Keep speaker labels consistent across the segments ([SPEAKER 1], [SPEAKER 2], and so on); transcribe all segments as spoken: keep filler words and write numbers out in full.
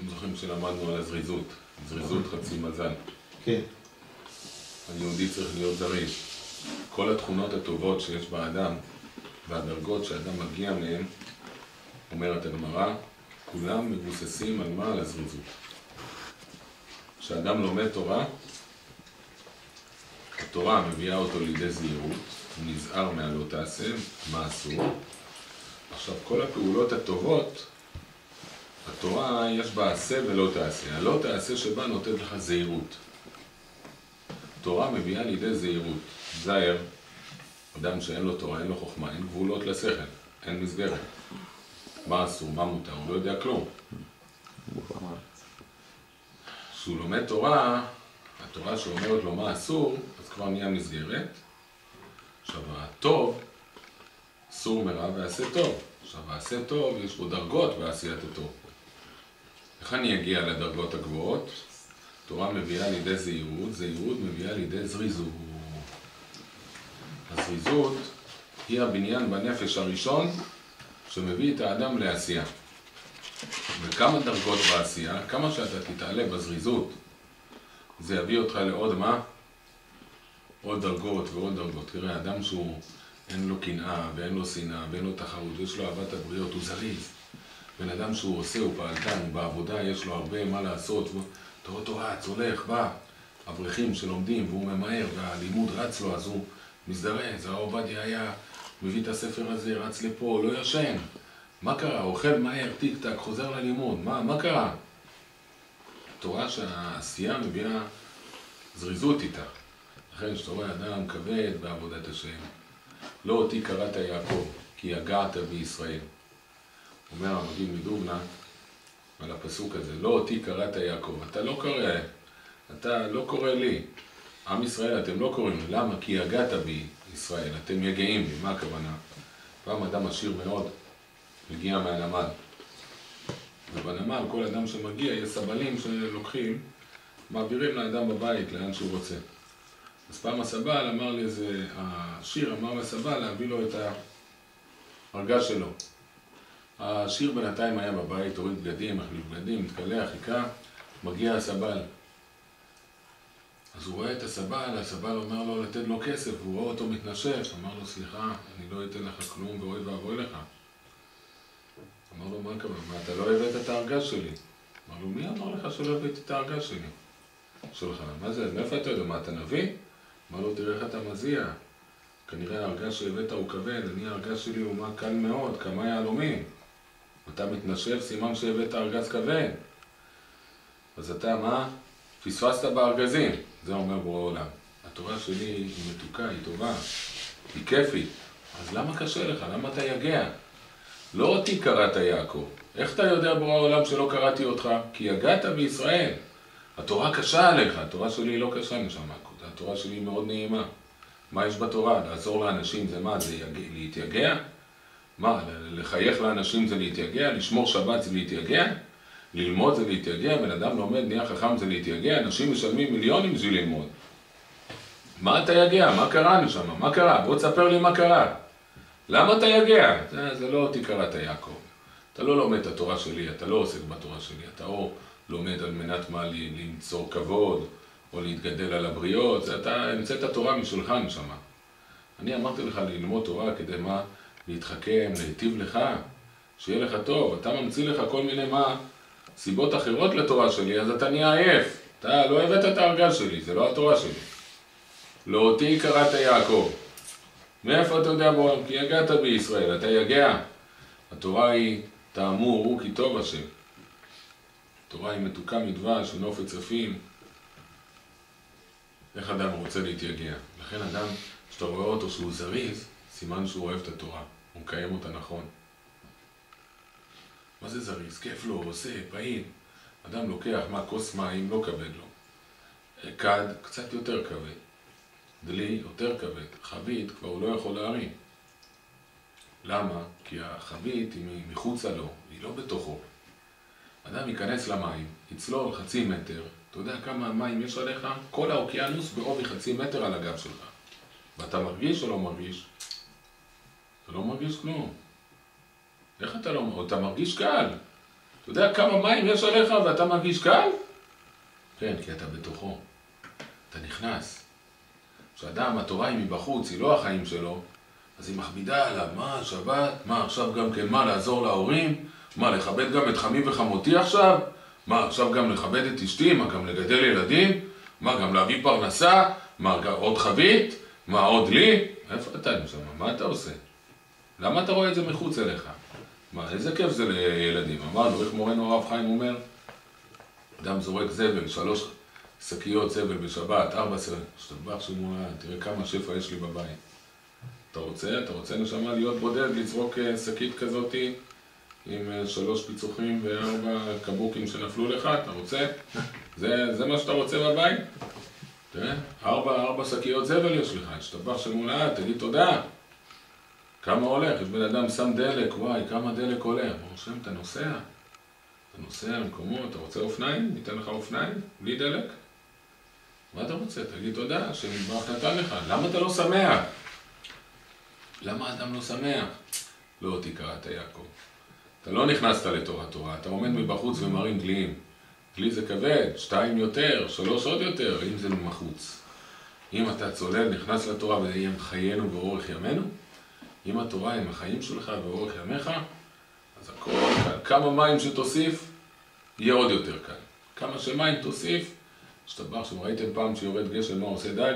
[SPEAKER 1] אתם זוכרים שלמדנו על הזריזות, זריזות חצי מזל.
[SPEAKER 2] כן.
[SPEAKER 1] היהודי צריך להיות זריז. כל התכונות הטובות שיש באדם והדרגות שאדם מגיע מהן, אומרת הגמרא, כולם מבוססים על מה? על הזריזות. כשאדם לומד תורה, התורה מביאה אותו לידי זהירות, הוא נזהר מהלא תעשה, מה אסור. עכשיו, כל הפעולות הטובות, התורה יש בה עשה ולא תעשה. הלא תעשה שבה נותנת לך זהירות. תורה מביאה לידי זהירות. זהר, אדם שאין לו תורה, אין לו חוכמה, אין גבולות לשכל, אין מסגרת. מה אסור, מה מותר, הוא לא יודע כלום. כשהוא לומד תורה, התורה שאומרת לו מה אסור, אז כבר נהיה מסגרת. עכשיו, הטוב, אסור מרע ועשה טוב. עכשיו, העשה טוב, יש בו דרגות בעשיית הטוב. איך אני אגיע לדרגות הגבוהות? תורה מביאה לידי זהירות, זהירות מביאה לידי זריזות. הזריזות היא הבניין בנפש הראשון שמביא את האדם לעשייה. וכמה דרגות בעשייה, כמה שאתה תתעלה בזריזות, זה יביא אותך לעוד מה? עוד דרגות ועוד דרגות. תראה, אדם שהוא אין לו קנאה ואין לו שנאה ואין לו תחרות ויש לו אהבת הבריות, הוא זריז. בן אדם שהוא עושה, הוא פעלתן, הוא בעבודה, יש לו הרבה מה לעשות. תראו אותו רץ, הולך, בא. אברכים שלומדים והוא ממהר והלימוד רץ לו, אז הוא מזדרז. הרב עובדיה היה מביא את הספר הזה, רץ לפה, לא ישן. מה קרה? אוכל מהר, טיק טק, חוזר ללימוד. מה, מה קרה? התורה שהעשייה מביאה זריזות איתה. לכן שאתה רואה אדם כבד בעבודת השם. לא אותי קראת יעקב, כי יגעת בישראל. אומר המגיד מדובנה על הפסוק הזה, לא אותי קראת יעקב, אתה לא קורא, אתה לא קורא לי. עם ישראל, אתם לא קוראים לי. למה? כי יגעת בי ישראל, אתם יגעים בי. מה הכוונה? פעם אדם עשיר מאוד, מגיע מהנמל. ובנמל כל אדם שמגיע, יש סבלים שלוקחים, מעבירים לאדם בבית, לאן שהוא רוצה. אז פעם הסבל אמר לי איזה, השיר אמר לסבל להביא לו את הארגז שלו. השיר בינתיים היה בבית, הוריד בגדים, החליף בגדים, מתקלח, חיכה, מגיע הסבל. אז הוא רואה את הסבל, הסבל אומר לו לתת לו כסף, הוא רואה אותו מתנשף, אמר לו סליחה, אני לא אתן לך כלום ואוי ואבוי לך. אמר לו, מה קרה? מה, אתה לא הבאת את הארגז שלי? אמר לו, מי אמר לך שלא הבאת את הארגז שלי? שלך, מה זה? מאיפה אתה יודע? מה, אתה נביא? אמר לו, תראה איך אתה מזיע. כנראה הארגז שהבאת הוא כבד, אני הארגז שלי הוא מה קל מאוד, כמה יהלומים. אתה מתנשף, סימן שהבאת ארגז כבד. אז אתה מה? פספסת בארגזים. זה אומר בורא עולם. התורה שלי היא מתוקה, היא טובה, היא כיפית. אז למה קשה לך? למה אתה יגע? לא אותי קראת יעקב. איך אתה יודע בורא עולם שלא קראתי אותך? כי יגעת בישראל. התורה קשה עליך, התורה שלי לא קשה נשמה. התורה שלי היא מאוד נעימה. מה יש בתורה? לעזור לאנשים זה מה? זה יג... להתייגע? מה? לחייך לאנשים זה להתייגע? לשמור שבת זה להתייגע? ללמוד זה להתייגע? בן אדם לומד, נהיה חכם זה להתייגע? אנשים משלמים מיליונים בשביל ללמוד. מה אתה יגע? מה קרה נשמה? מה קרה? בוא תספר לי מה קרה. למה אתה יגע? זה, זה לא אותי קראת יעקב. אתה לא לומד את התורה שלי, אתה לא עוסק בתורה שלי. אתה או לומד על מנת מה למצוא כבוד, או להתגדל על הבריות. זה, אתה המצאת התורה משלך נשמה. אני אמרתי לך ללמוד תורה כדי מה? להתחכם, להיטיב לך, שיהיה לך טוב. אתה ממציא לך כל מיני מה? סיבות אחרות לתורה שלי, אז אתה נהיה עייף. אתה לא הבאת את הארגז שלי, זה לא התורה שלי. לא אותי קראת יעקב. מאיפה אתה יודע בו? כי יגעת בישראל, אתה יגע. התורה היא תאמור, הוא כי טוב השם. התורה היא מתוקה מדבש ונופת צפים. איך אדם רוצה להתייגע? לכן אדם, שאתה רואה אותו שהוא זריז, סימן שהוא אוהב את התורה. הוא מקיים אותה נכון. מה זה זריז? כיף לו, עושה, פעיל. אדם לוקח מה? כוס מים, לא כבד לו. כד, קצת יותר כבד. דלי, יותר כבד. חבית, כבר הוא לא יכול להרים. למה? כי החבית היא מחוצה לו, היא לא בתוכו. אדם ייכנס למים, יצלול חצי מטר, אתה יודע כמה מים יש עליך? כל האוקיינוס בעובי חצי מטר על הגב שלך. ואתה מרגיש או לא מרגיש? אתה לא מרגיש כלום. איך אתה לא מרגיש? אתה מרגיש קל. אתה יודע כמה מים יש עליך ואתה מרגיש קל? כן, כי אתה בתוכו. אתה נכנס. כשאדם, התורה היא מבחוץ, היא לא החיים שלו, אז היא מכבידה עליו. מה, שבת? מה, עכשיו גם כן, מה, לעזור להורים? מה, לכבד גם את חמי וחמותי עכשיו? מה, עכשיו גם לכבד את אשתי? מה, גם לגדל ילדים? מה, גם להביא פרנסה? מה, עוד חבית? מה, עוד לי? איפה אתה נשמה? מה אתה עושה? למה אתה רואה את זה מחוץ אליך? מה, איזה כיף זה לילדים? אמרנו, איך מורנו הרב חיים אומר? אדם זורק זבל, שלוש שקיות זבל בשבת, ארבע שקיות, שתבח שמונה, תראה כמה שפע יש לי בבית. אתה רוצה? אתה רוצה נשמה להיות בודד, לזרוק שקית כזאת עם שלוש פיצוחים וארבע קבוקים שנפלו לך? אתה רוצה? זה, זה מה שאתה רוצה בבית? תראה, ארבע, ארבע שקיות זבל יש לך, שתבח שמונה, תגיד תודה. כמה הולך? יש בן אדם שם דלק, וואי, כמה דלק הולך. הוא חושב, אתה נוסע? אתה נוסע למקומות, אתה רוצה אופניים? ניתן לך אופניים? בלי דלק? מה אתה רוצה? תגיד תודה, שנתברך נתן לך. למה אתה לא שמח? למה אדם לא שמח? לא אותי קראת יעקב. אתה לא נכנסת לתור התורה, אתה עומד מבחוץ ומרים דליים. דלי זה כבד, שתיים יותר, שלוש עוד יותר, אם זה מחוץ. אם אתה צולל, נכנס לתורה וזה יהיה חיינו ואורך ימינו, אם התורה עם החיים שלך ואורך ימיך, אז הכל קל. כמה מים שתוסיף, יהיה עוד יותר קל. כמה שמים תוסיף, שתבח שם, ראיתם פעם שיורד גשם, מה עושה דג?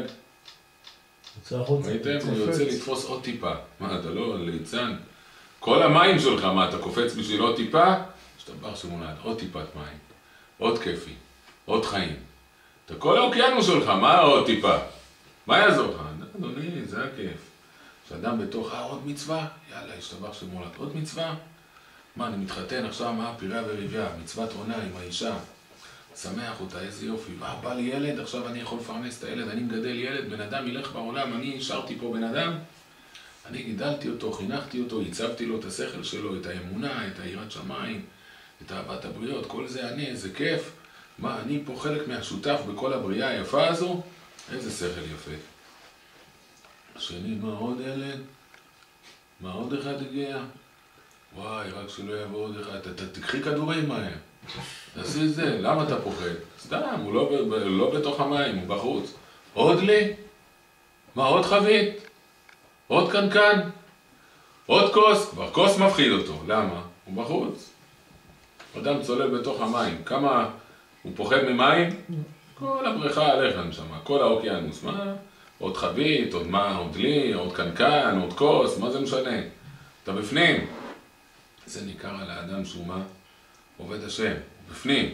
[SPEAKER 1] ראיתם? הוא יוצא לתפוס עוד טיפה. מה, אתה לא ליצן? כל המים שלך, מה, אתה קופץ בשביל עוד טיפה? שתבח שמונד, עוד טיפת מים. עוד כיפי, עוד חיים. אתה כל האוקיינוס שלך, מה עוד טיפה? מה יעזור לך? אדוני, זה הכיף. שאדם בתוך, אה, עוד מצווה? יאללה, השתבח שמולד, עוד מצווה? מה, אני מתחתן עכשיו, מה, פירה וריביה, מצוות עונה עם האישה. שמח אותה, איזה יופי. מה, בא לי ילד, עכשיו אני יכול לפרנס את הילד, אני מגדל ילד, בן אדם ילך בעולם, אני השארתי פה בן אדם. אני גידלתי אותו, חינכתי אותו, הצבתי לו את השכל שלו, את האמונה, את היראת שמיים, את אהבת הבריות, כל זה אני, איזה כיף. מה, אני פה חלק מהשותף בכל הבריאה היפה הזו? איזה שכל יפה. השני, מה עוד ילד? מה עוד אחד הגיע? וואי, רק שלא יבוא עוד אחד. אתה תקחי כדורים מהר. תעשי את זה, למה אתה פוחד? סתם, הוא לא, ב, לא בתוך המים, הוא בחוץ. עוד לי? מה, עוד חבית? עוד קנקן? עוד כוס? כבר כוס מפחיד אותו. למה? הוא בחוץ. אדם צולל בתוך המים. כמה הוא פוחד ממים? כל הבריכה עליך שם, כל האוקיינוס. מה? עוד חבית, עוד מה, עוד לי, עוד קנקן, עוד כוס, מה זה משנה? אתה בפנים. זה ניכר על האדם שהוא מה? עובד השם, הוא בפנים.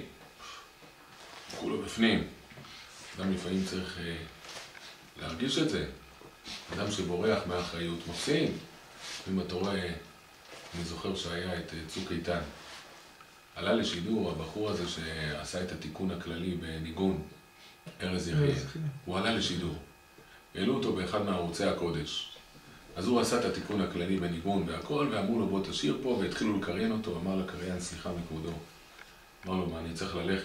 [SPEAKER 1] כולו בפנים. אדם לפעמים צריך אה, להרגיש את זה. אדם שבורח מהאחריות מפסיד. אם אתה רואה, אני זוכר שהיה את צוק איתן. עלה לשידור הבחור הזה שעשה את התיקון הכללי בניגון, ארז יחיה. הוא עלה לשידור. העלו אותו באחד מערוצי הקודש. אז הוא עשה את התיקון הכללי בניגון והכל, ואמרו לו בוא תשאיר פה, והתחילו לקריין אותו. אמר לקריין סליחה מכבודו. אמר לו מה, אני צריך ללכת.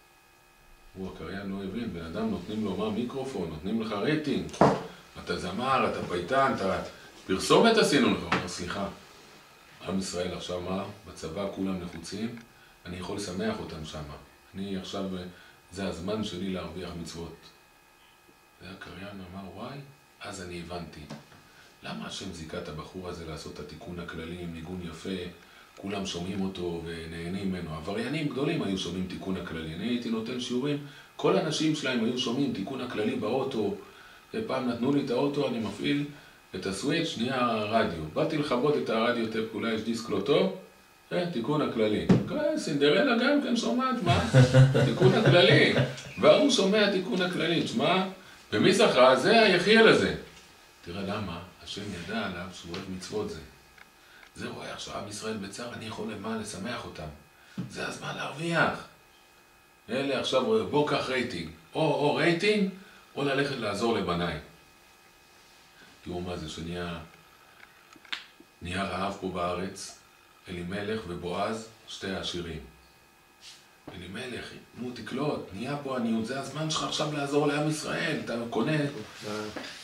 [SPEAKER 1] הוא הקריין לא הבין, בן אדם נותנים לו מה מיקרופון, נותנים לך רייטינג. אתה זמר, אתה פייטן, אתה פרסומת עשינו לך. הוא אומר סליחה. עם ישראל עכשיו מה? בצבא כולם נחוצים, אני יכול לשמח אותם שם. אני עכשיו, זה הזמן שלי להרוויח מצוות. והקריין אמר, וואי, אז אני הבנתי. למה השם זיקה את הבחור הזה לעשות את התיקון הכללי עם ניגון יפה, כולם שומעים אותו ונהנים ממנו. עבריינים גדולים היו שומעים תיקון הכללי. אני הייתי נותן שיעורים, כל האנשים שלהם היו שומעים תיקון הכללי באוטו. פעם נתנו לי את האוטו, אני מפעיל את הסוויץ', נהיה הרדיו. באתי לכבות את הרדיו, טפ, אולי יש דיסק לא טוב, תיקון הכללי. סינדרלה גם כן שומעת, מה? תיקון הכללי. והוא שומע תיקון הכללי, תשמע, ומי זכה? זה היחיאל הזה. תראה למה, השם ידע עליו שהוא אוהב מצוות זה. זה רואה עכשיו עם ישראל בצער, אני יכול למה לשמח אותם. זה הזמן להרוויח. אלה עכשיו, בוא קח רייטינג. או, או רייטינג, או ללכת לעזור לבניי. תראו מה זה שנהיה נהיה רעב פה בארץ, אלימלך ובועז, שתי העשירים. אלימלך, נו תקלוט, נהיה פה עניות, זה הזמן שלך עכשיו לעזור לעם ישראל, אתה קונה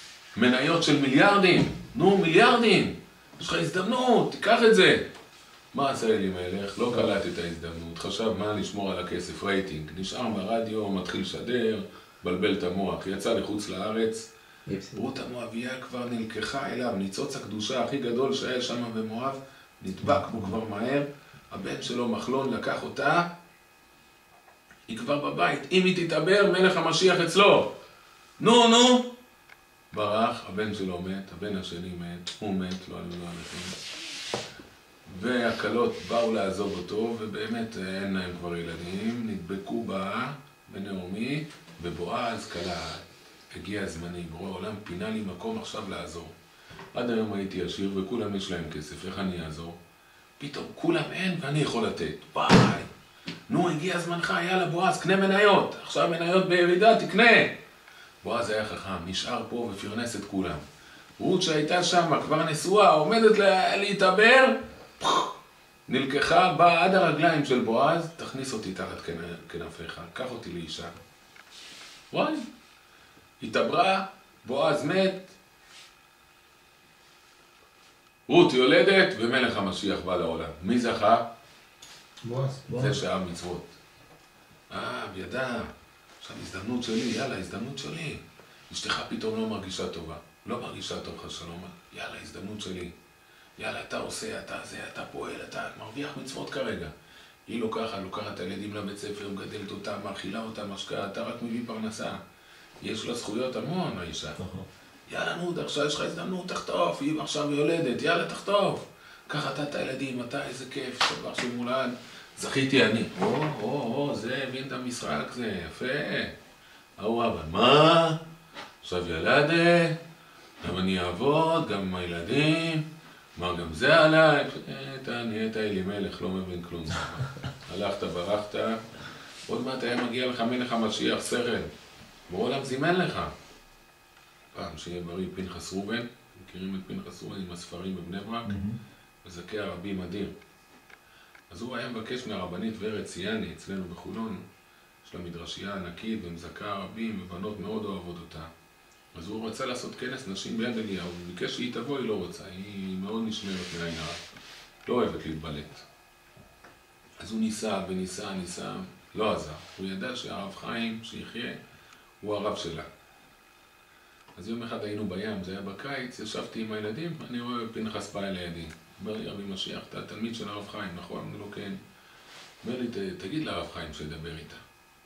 [SPEAKER 1] מניות של מיליארדים, נו מיליארדים, יש לך הזדמנות, תיקח את זה. מה עשה אלימלך? לא קלט את ההזדמנות, חשב מה לשמור על הכסף, רייטינג. נשאר ברדיו, מתחיל לשדר, בלבל את המוח, יצא לחוץ לארץ. רות המואביה כבר נלקחה אליו, ניצוץ הקדושה הכי גדול שהיה שם במואב, נדבק בו כבר מהר, הבן שלו מחלון לקח אותה, היא כבר בבית, אם היא תתעבר, מלך המשיח אצלו. נו, נו! ברח, הבן שלו מת, הבן השני מת, הוא מת, לא עלינו לא עליכם. והקלות באו לעזוב אותו, ובאמת אין להם כבר ילדים, נדבקו בה בנעמי, ובועז קלט. הגיע הזמני, ברור העולם פינה לי מקום עכשיו לעזור. עד היום הייתי עשיר וכולם יש להם כסף, איך אני אעזור? פתאום כולם אין ואני יכול לתת. וואי, נו הגיע זמנך, יאללה בועז, קנה מניות. עכשיו מניות בירידה, תקנה. בועז היה חכם, נשאר פה ופרנס את כולם. רות שהייתה שם, כבר נשואה, עומדת להתעבר, נלקחה, באה עד הרגליים של בועז, תכניס אותי תחת כנפיך, קח אותי לאישה. וואי, התעברה, בועז מת, רות יולדת ומלך המשיח בא לעולם. מי זכה?
[SPEAKER 2] בועז.
[SPEAKER 1] זה שאהב מצוות. אה, בידה, עכשיו הזדמנות שלי, יאללה, הזדמנות שלי. אשתך פתאום לא מרגישה טובה, לא מרגישה טוב לך שלום, יאללה, הזדמנות שלי. יאללה, אתה עושה, אתה זה, אתה פועל, אתה מרוויח מצוות כרגע. היא לוקחת, לוקחת את הילדים לבית ספר, מגדלת אותם, מאכילה אותם, משקעה, אתה רק מביא פרנסה. יש לה זכויות המון, האישה. יאללה, נו, עכשיו יש לך הזדמנות, תחטוף, היא עכשיו יולדת, יאללה, תחטוף. קח אתה את הילדים, אתה, איזה כיף, שבר שמולד. זכיתי אני. או, או, או, זה הבין את המשחק, זה יפה. ההוא אבל, מה? עכשיו ילדת, גם אני אעבוד, גם עם הילדים. מה, גם זה עליי? אתה נהיית אלימלך, לא מבין כלום. הלכת, ברחת, עוד מעט היה מגיע לך מלך המשיח, שכל. בעולם זימן לך. פעם שיהיה בריא פנחס רובן, מכירים את פנחס רובן עם הספרים בבני ברק? מזכה הרבי מדיר. אז הוא היה מבקש מהרבנית ורד ציאני, אצלנו בחולון, יש לה מדרשייה ענקית ומזכה רבים ובנות מאוד אוהבות אותה. אז הוא רצה לעשות כנס נשים ביד אליהו, הוא ביקש שהיא תבוא, היא לא רוצה, היא מאוד נשמרת מעין הרע, לא אוהבת להתבלט. אז הוא ניסה וניסה, ניסה, לא עזר. הוא ידע שהרב חיים, שיחיה, הוא הרב שלה. אז יום אחד היינו בים, זה היה בקיץ, ישבתי עם הילדים, אני רואה פנחס בא לידי. אומר לי, רבי משיח, אתה תלמיד של הרב חיים, נכון? אמרתי לו, כן. אומר לי, תגיד לרב חיים שידבר איתה.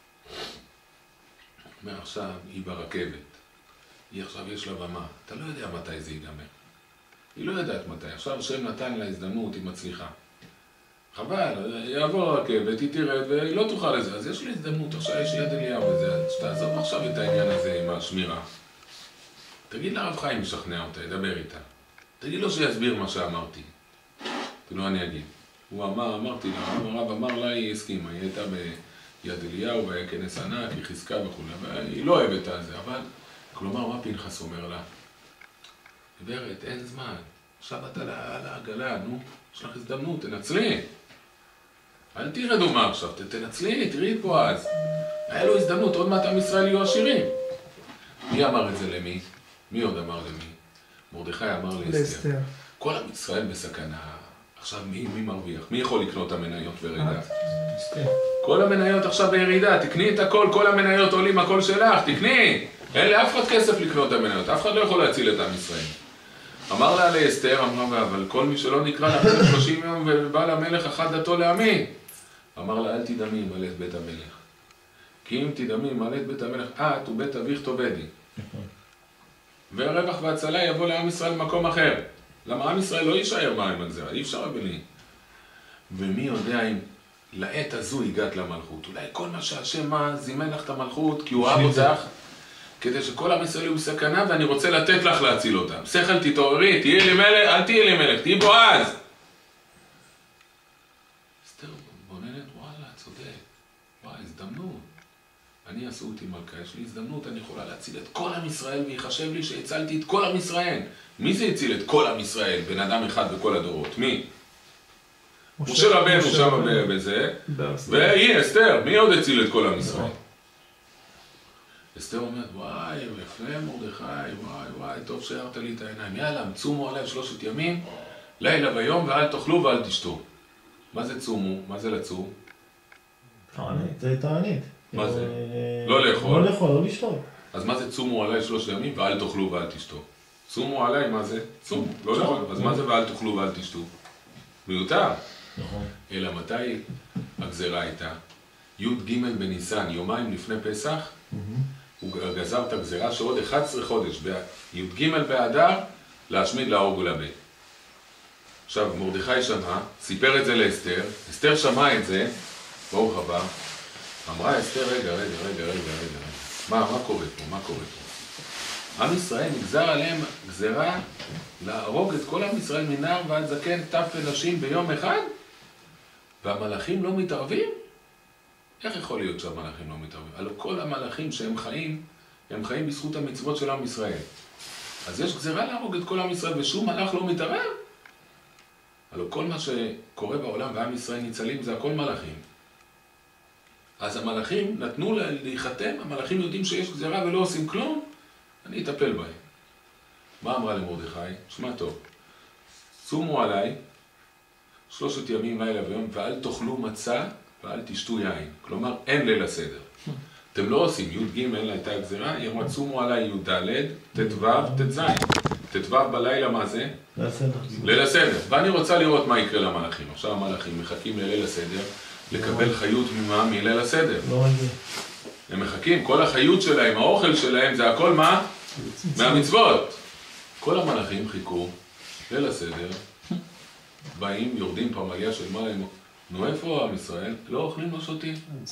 [SPEAKER 1] מעכשיו היא ברכבת. היא עכשיו יש לה במה. אתה לא יודע מתי זה ייגמר. היא לא יודעת מתי. עכשיו השם נתן לה הזדמנות, היא מצליחה. חבל, יעבור הרכבת, היא תרד והיא לא תוכל לזה. אז יש לי הזדמנות, עכשיו יש יד אליהו וזה. שתעזוב עכשיו את העניין הזה עם השמירה. תגיד לרב חיים משכנע אותה, ידבר איתה. תגיד לו שיסביר מה שאמרתי. תראו, אני אגיד. הוא אמר, אמרתי לה, הרב אמר לה, היא הסכימה. היא הייתה ביד אליהו והיה כנס ענק, היא חיזקה וכו'. והיא לא אוהבת על זה, אבל... כלומר, מה פנחס אומר לה? גברת, אין זמן. עכשיו אתה על העגלה, נו, יש לך הזדמנות, תנצלי. אל תירדו מה עכשיו, תנצלי, תראי את בועז. היה לו הזדמנות, עוד מעט עם ישראל יהיו עשירים. מי אמר את זה למי? מי עוד אמר למי? מרדכי אמר לאסתר. כל עם ישראל בסכנה. עכשיו מי, מי מרוויח? מי יכול לקנות המניות בירידה? כל המניות עכשיו בירידה, תקני את הכל, כל המניות עולים, הכל שלך, תקני! אין לאף אחד כסף לקנות המניות, אף אחד לא יכול להציל את עם ישראל. אמר לה לאסתר, אמרה, אבל כל מי שלא נקרא לך שלושים יום ובא למלך אחד דתו להאמין. אמר לה, אל תדמי מלא את בית המלך. כי אם תדמי מלא את בית המלך, את ובית אביך תאבדי. והרווח והצלה יבוא לעם ישראל במקום אחר. למה עם ישראל לא יישאר מים על זה, אי אפשר בלי. ומי יודע אם לעת הזו הגעת למלכות. אולי כל מה שהשם מה זימן לך את המלכות, כי הוא אהב אותך, כדי שכל עם ישראל יהיו בסכנה, ואני רוצה לתת לך להציל אותם. שכל תתעוררי, תהיי לי מלך, אל תהיי לי מלך, תהיי בועז. אסתר בוננת, וואלה, צודק. וואי, הזדמנות. אני עשו אותי מלכה, יש לי הזדמנות, אני יכולה להציל את כל עם ישראל, ויחשב לי שהצלתי את כל עם ישראל. מי זה הציל את כל עם ישראל? בן אדם אחד בכל הדורות. מי? משה רבנו שם בזה, והיא אסתר, מי עוד הציל את כל עם ישראל? אסתר אומרת, וואי, יפה מרדכי, וואי, וואי, טוב שהארת לי את העיניים. יאללה, צומו עליי שלושת ימים, לילה ויום, ואל תאכלו ואל תשתו. מה זה צומו? מה זה לצום?
[SPEAKER 2] תענית, זה תענית.
[SPEAKER 1] מה זה? לא לאכול.
[SPEAKER 2] לא לאכול, לא לשתות.
[SPEAKER 1] אז מה זה צומו עליי שלוש ימים ואל תאכלו ואל תשתו? צומו עליי, מה זה? צומו, לא לאכול. אז מה זה ואל תאכלו ואל תשתו? מיותר.
[SPEAKER 2] נכון.
[SPEAKER 1] אלא מתי הגזרה הייתה? י"ג בניסן, יומיים לפני פסח, הוא גזר את הגזרה שעוד אחד עשר חודש, בי"ג באדר, להשמיד, להרוג ולאבד. עכשיו, מרדכי שמע, סיפר את זה לאסתר, אסתר שמע את זה, ברוך הבא, אמרה אסתר, רגע, רגע, רגע, רגע, רגע, מה, מה קורה פה, מה קורה פה? עם ישראל נגזר עליהם גזרה להרוג את כל עם ישראל מנער ועד זקן, טף ונשים ביום אחד, והמלאכים לא מתערבים? איך יכול להיות שהמלאכים לא מתערבים? הלוא כל המלאכים שהם חיים, הם חיים בזכות המצוות של עם ישראל. אז יש גזרה להרוג את כל עם ישראל ושום מלאך לא מתערב? הלוא כל מה שקורה בעולם ועם ישראל ניצלים זה הכל מלאכים. אז המלאכים נתנו להיחתם, המלאכים יודעים שיש גזרה ולא עושים כלום, אני אטפל בהם. מה אמרה למרדכי? שמע טוב, צומו עליי שלושת ימים לילה ויום ואל תאכלו מצה ואל תשתו יין. כלומר, אין ליל הסדר. אתם לא עושים, י"ג הייתה הגזרה, היא אמרה צומו עליי י"ד, ט"ו, ט"ז. ט"ו בלילה מה זה?
[SPEAKER 2] ליל הסדר.
[SPEAKER 1] ליל הסדר. ואני רוצה לראות מה יקרה למלאכים. עכשיו המלאכים מחכים לליל הסדר, לקבל חיות ממה? מליל הסדר.
[SPEAKER 2] לא רגיל.
[SPEAKER 1] הם מחכים, כל החיות שלהם, האוכל שלהם, זה הכל מה? מהמצוות. כל המלאכים חיכו, ליל הסדר, באים, יורדים פמליה של מעלה, נו איפה עם ישראל? לא אוכלים, לא שותים.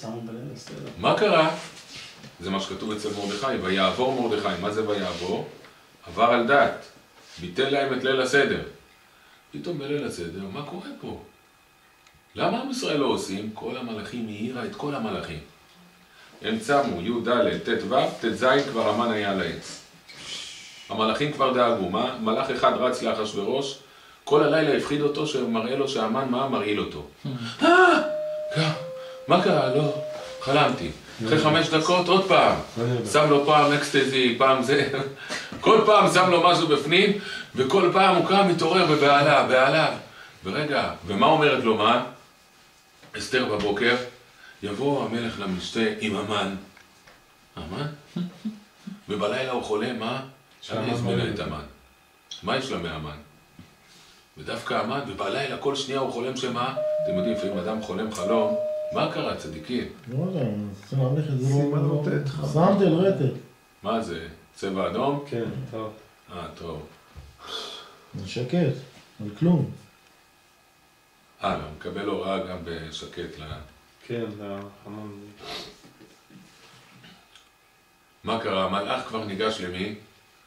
[SPEAKER 1] מה קרה? זה מה שכתוב אצל מרדכי, ויעבור מרדכי, מה זה ויעבור? עבר על דת, ביטל להם את ליל הסדר. פתאום בליל הסדר, מה קורה פה? למה עם ישראל לא עושים? כל המלאכים, היא העירה את כל המלאכים. הם צמו, י"ד, ט"ו, ט"ז כבר המן היה על העץ. המלאכים כבר דאגו, מה? מלאך אחד רץ לאחשוורוש, כל הלילה הפחיד אותו שמראה לו שהמן מה? מרעיל אותו. אה! מה קרה? לא, חלמתי. אחרי חמש דקות עוד פעם. שם לו פעם אקסטזי, פעם זה. כל פעם שם לו משהו בפנים, וכל פעם הוא קם מתעורר בבעלה, בעלה. ורגע, ומה אומרת לו מה? אסתר בבוקר, יבוא המלך למשתה עם המן. המן? ובלילה הוא חולה, מה? אני אזמינה את המן. מה יש לה מהמן? ודווקא המן, ובלילה כל שנייה הוא חולם שמה? אתם יודעים, לפעמים אדם חולם חלום, מה קרה, צדיקים?
[SPEAKER 2] לא יודע, צריכים להמליך את זה לא... סמדל רטט.
[SPEAKER 1] מה זה? צבע אדום?
[SPEAKER 3] כן, טוב.
[SPEAKER 1] אה, טוב.
[SPEAKER 2] זה שקט, על כלום.
[SPEAKER 1] אה, הוא מקבל הוראה גם בשקט ל...
[SPEAKER 3] כן, המון.
[SPEAKER 1] מה קרה? המלאך כבר ניגש למי?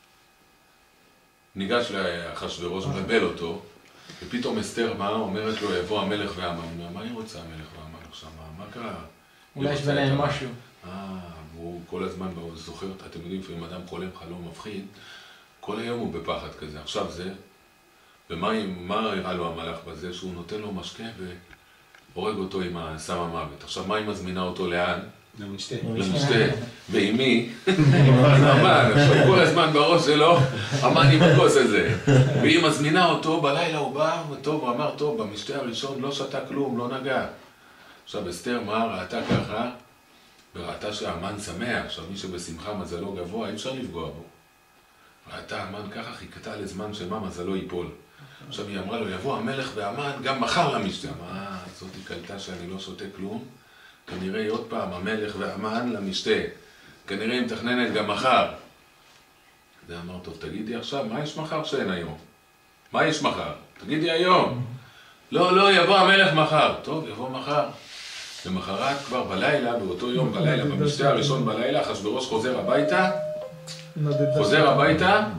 [SPEAKER 1] ניגש לאחשוורוש, מבלבל אותו, ופתאום אסתר מה? אומרת לו, יבוא המלך והמן. מה היא רוצה המלך והמן עכשיו? מה קרה?
[SPEAKER 4] אולי יש ביניהם משהו.
[SPEAKER 1] אה, והוא כל הזמן זוכר, אתם יודעים, אם אדם חולם חלום מפחיד, כל היום הוא בפחד כזה. עכשיו זה, ומה הראה לו המלאך בזה? שהוא נותן לו משקה והורג אותו עם סם המוות. עכשיו, מה היא מזמינה אותו לאן?
[SPEAKER 3] למשתה.
[SPEAKER 1] למשתה. ועם מי? עם המן. עכשיו כל הזמן בראש שלו, המן עם הכוס הזה. והיא מזמינה אותו, בלילה הוא בא, וטוב, הוא אמר, טוב, במשתה הראשון לא שתה כלום, לא נגע. עכשיו אסתר מה? ראתה ככה, וראתה שהמן שמח. עכשיו מי שבשמחה מזלו גבוה, אי אפשר לפגוע בו. ראתה המן ככה, חיכתה לזמן שמה מזלו ייפול. עכשיו היא אמרה לו, יבוא המלך והמן גם מחר למשתה. מה, זאת היא קלטה שאני לא שותה כלום? כנראה עוד פעם המלך והמן למשתה. כנראה היא מתכננת גם מחר. זה אמר, טוב, תגידי עכשיו, מה יש מחר שאין היום? מה יש מחר? תגידי היום. לא, לא, יבוא המלך מחר. טוב, יבוא מחר. למחרת כבר בלילה, באותו יום בלילה, במשתה הראשון בלילה, אחשוורוש חוזר הביתה. חוזר הביתה.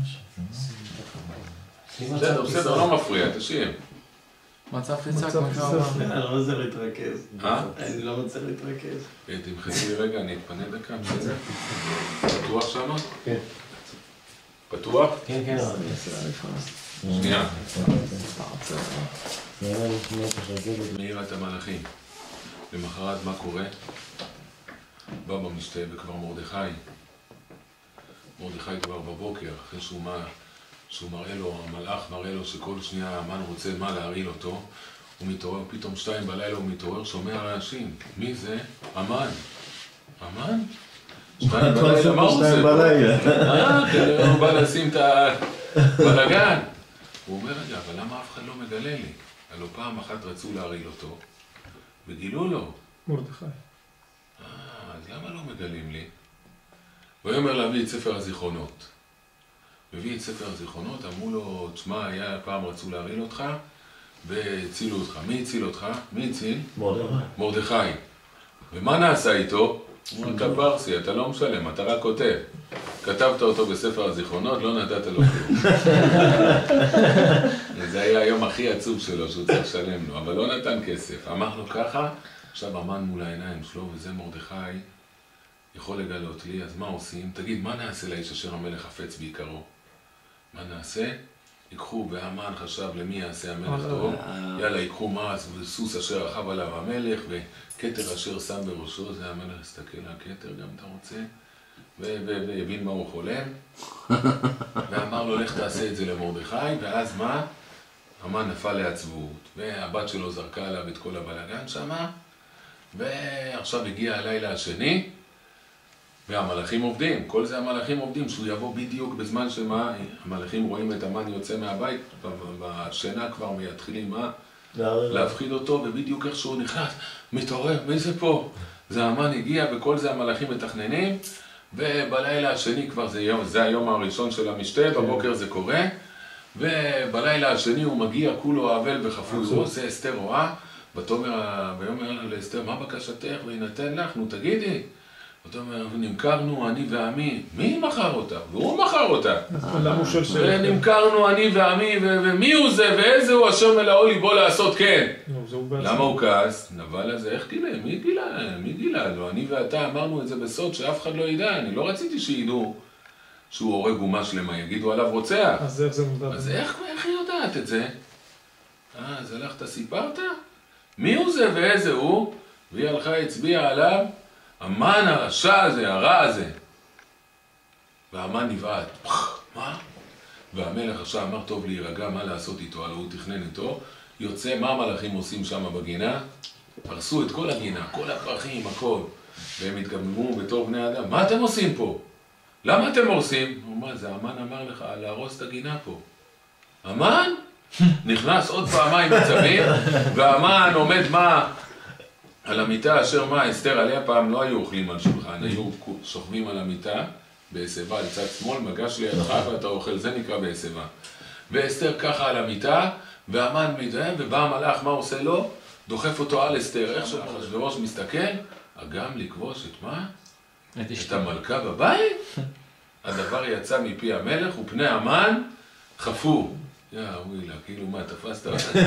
[SPEAKER 1] בסדר, בסדר, לא מפריע, תשאיר.
[SPEAKER 4] מצב פיצק, מה שאמר.
[SPEAKER 3] אני לא מצליח להתרכז.
[SPEAKER 1] אה?
[SPEAKER 3] אני לא מצליח להתרכז.
[SPEAKER 1] תמחצי לי רגע, אני אתפנה דקה, בסדר? פתוח שמה?
[SPEAKER 3] כן.
[SPEAKER 1] פתוח?
[SPEAKER 2] כן, כן.
[SPEAKER 1] שנייה.
[SPEAKER 2] שנייה.
[SPEAKER 1] מאיר את המלאכים. למחרת מה קורה? בא במשתה וכבר מרדכי. מרדכי כבר בבוקר, אחרי שהוא מה... שהוא מראה לו, המלאך מראה לו שכל שנייה המן רוצה מה להרעיל אותו, הוא מתעורר, פתאום שתיים בלילה הוא מתעורר, שומע רעשים. מי זה? אמן. אמן? שתיים בלילה, מה הוא עושה פה? אה, כנראה הוא בא לשים את הבלגן. הוא אומר, רגע, אבל למה אף אחד לא מגלה לי? הלוא פעם אחת רצו להרעיל אותו, וגילו לו.
[SPEAKER 2] מרדכי.
[SPEAKER 1] אה, אז למה לא מגלים לי? והוא אומר להביא את ספר הזיכרונות. מביא את ספר הזיכרונות, אמרו לו, תשמע, היה פעם רצו להרעיל אותך, והצילו אותך. מי הציל אותך? מי הציל?
[SPEAKER 2] מרדכי.
[SPEAKER 1] מרדכי. ומה נעשה איתו? הוא אומר, אתה פרסי, אתה לא משלם, אתה רק כותב. כתבת אותו בספר הזיכרונות, לא נתת לו כלום. זה היה היום הכי עצוב שלו, שהוא צריך לשלם לו, אבל לא נתן כסף. אמר לו ככה, עכשיו אמן מול העיניים שלו, וזה מרדכי יכול לגלות לי, אז מה עושים? תגיד, מה נעשה לאיש אשר המלך חפץ בעיקרו? מה נעשה? ייקחו, והמן חשב למי יעשה המלך טוב, יאללה, ייקחו מעש וסוס אשר רכב עליו המלך, וכתר אשר שם בראשו, זה המלך הסתכל על הכתר, גם אתה רוצה, והבין מה הוא חולם, ואמר לו, לך תעשה את זה למרדכי, ואז מה? המן נפל לעצבות, והבת שלו זרקה עליו את כל הבלגן שמה, ועכשיו הגיע הלילה השני, והמלאכים עובדים, כל זה המלאכים עובדים, שהוא יבוא בדיוק בזמן שמה, המלאכים רואים את המן יוצא מהבית, בשינה כבר מתחילים מה? להפחיד אותו, ובדיוק איך שהוא נכנס, מתעורר, מי זה פה? זה המן הגיע, וכל זה המלאכים מתכננים, ובלילה השני כבר זה, יום, זה היום הראשון של המשתה, בבוקר זה קורה, ובלילה השני הוא מגיע, כולו אבל וחפוי, הוא עושה אסתר רואה, ויאמר לאסתר, מה בקשתך? וינתן לך, נו תגידי. אתה אומר, נמכרנו אני ועמי, מי מכר אותה? והוא מכר אותה. ונמכרנו אני ועמי, ומי הוא זה, ואיזה הוא אשר מלאו ליבו לעשות כן. למה הוא כעס? נבל הזה, איך גילה? מי גילה? מי גילה? לא, אני ואתה אמרנו את זה בסוד שאף אחד לא ידע, אני לא רציתי שידעו שהוא הורג אומה שלמה, יגידו עליו רוצח.
[SPEAKER 2] אז איך זה מודע?
[SPEAKER 1] אז איך היא יודעת את זה? אה, אז הלכת סיפרת? מי הוא זה ואיזה הוא? והיא הלכה הצביעה עליו. המן הרשע הזה, הרע הזה. והמן נבעט. מה? והמלך עכשיו אמר טוב להירגע, מה לעשות איתו? הלוא הוא תכנן איתו. יוצא, מה המלאכים עושים שם בגינה? פרסו את כל הגינה, כל הפרחים, הכל. והם התגממו בתור בני אדם. מה אתם עושים פה? למה אתם הורסים? הוא אומר, זה המן אמר לך להרוס את הגינה פה. המן? נכנס עוד פעמיים בצבים, והמן עומד מה? על המיטה אשר מה, אסתר עליה פעם לא היו אוכלים על שולחן, היו שוכבים על המיטה, בהסבה, לצד שמאל, מגש לידך ואתה אוכל, זה נקרא בהסבה. ואסתר ככה על המיטה, והמן מתאם, ובא המלאך, מה עושה לו? דוחף אותו על אסתר, איך שאחשוורוש מסתכל, אגם לכבוש את מה? את המלכה בבית? הדבר יצא מפי המלך, ופני המן חפו. יא ווילה, כאילו מה, תפסת אותה?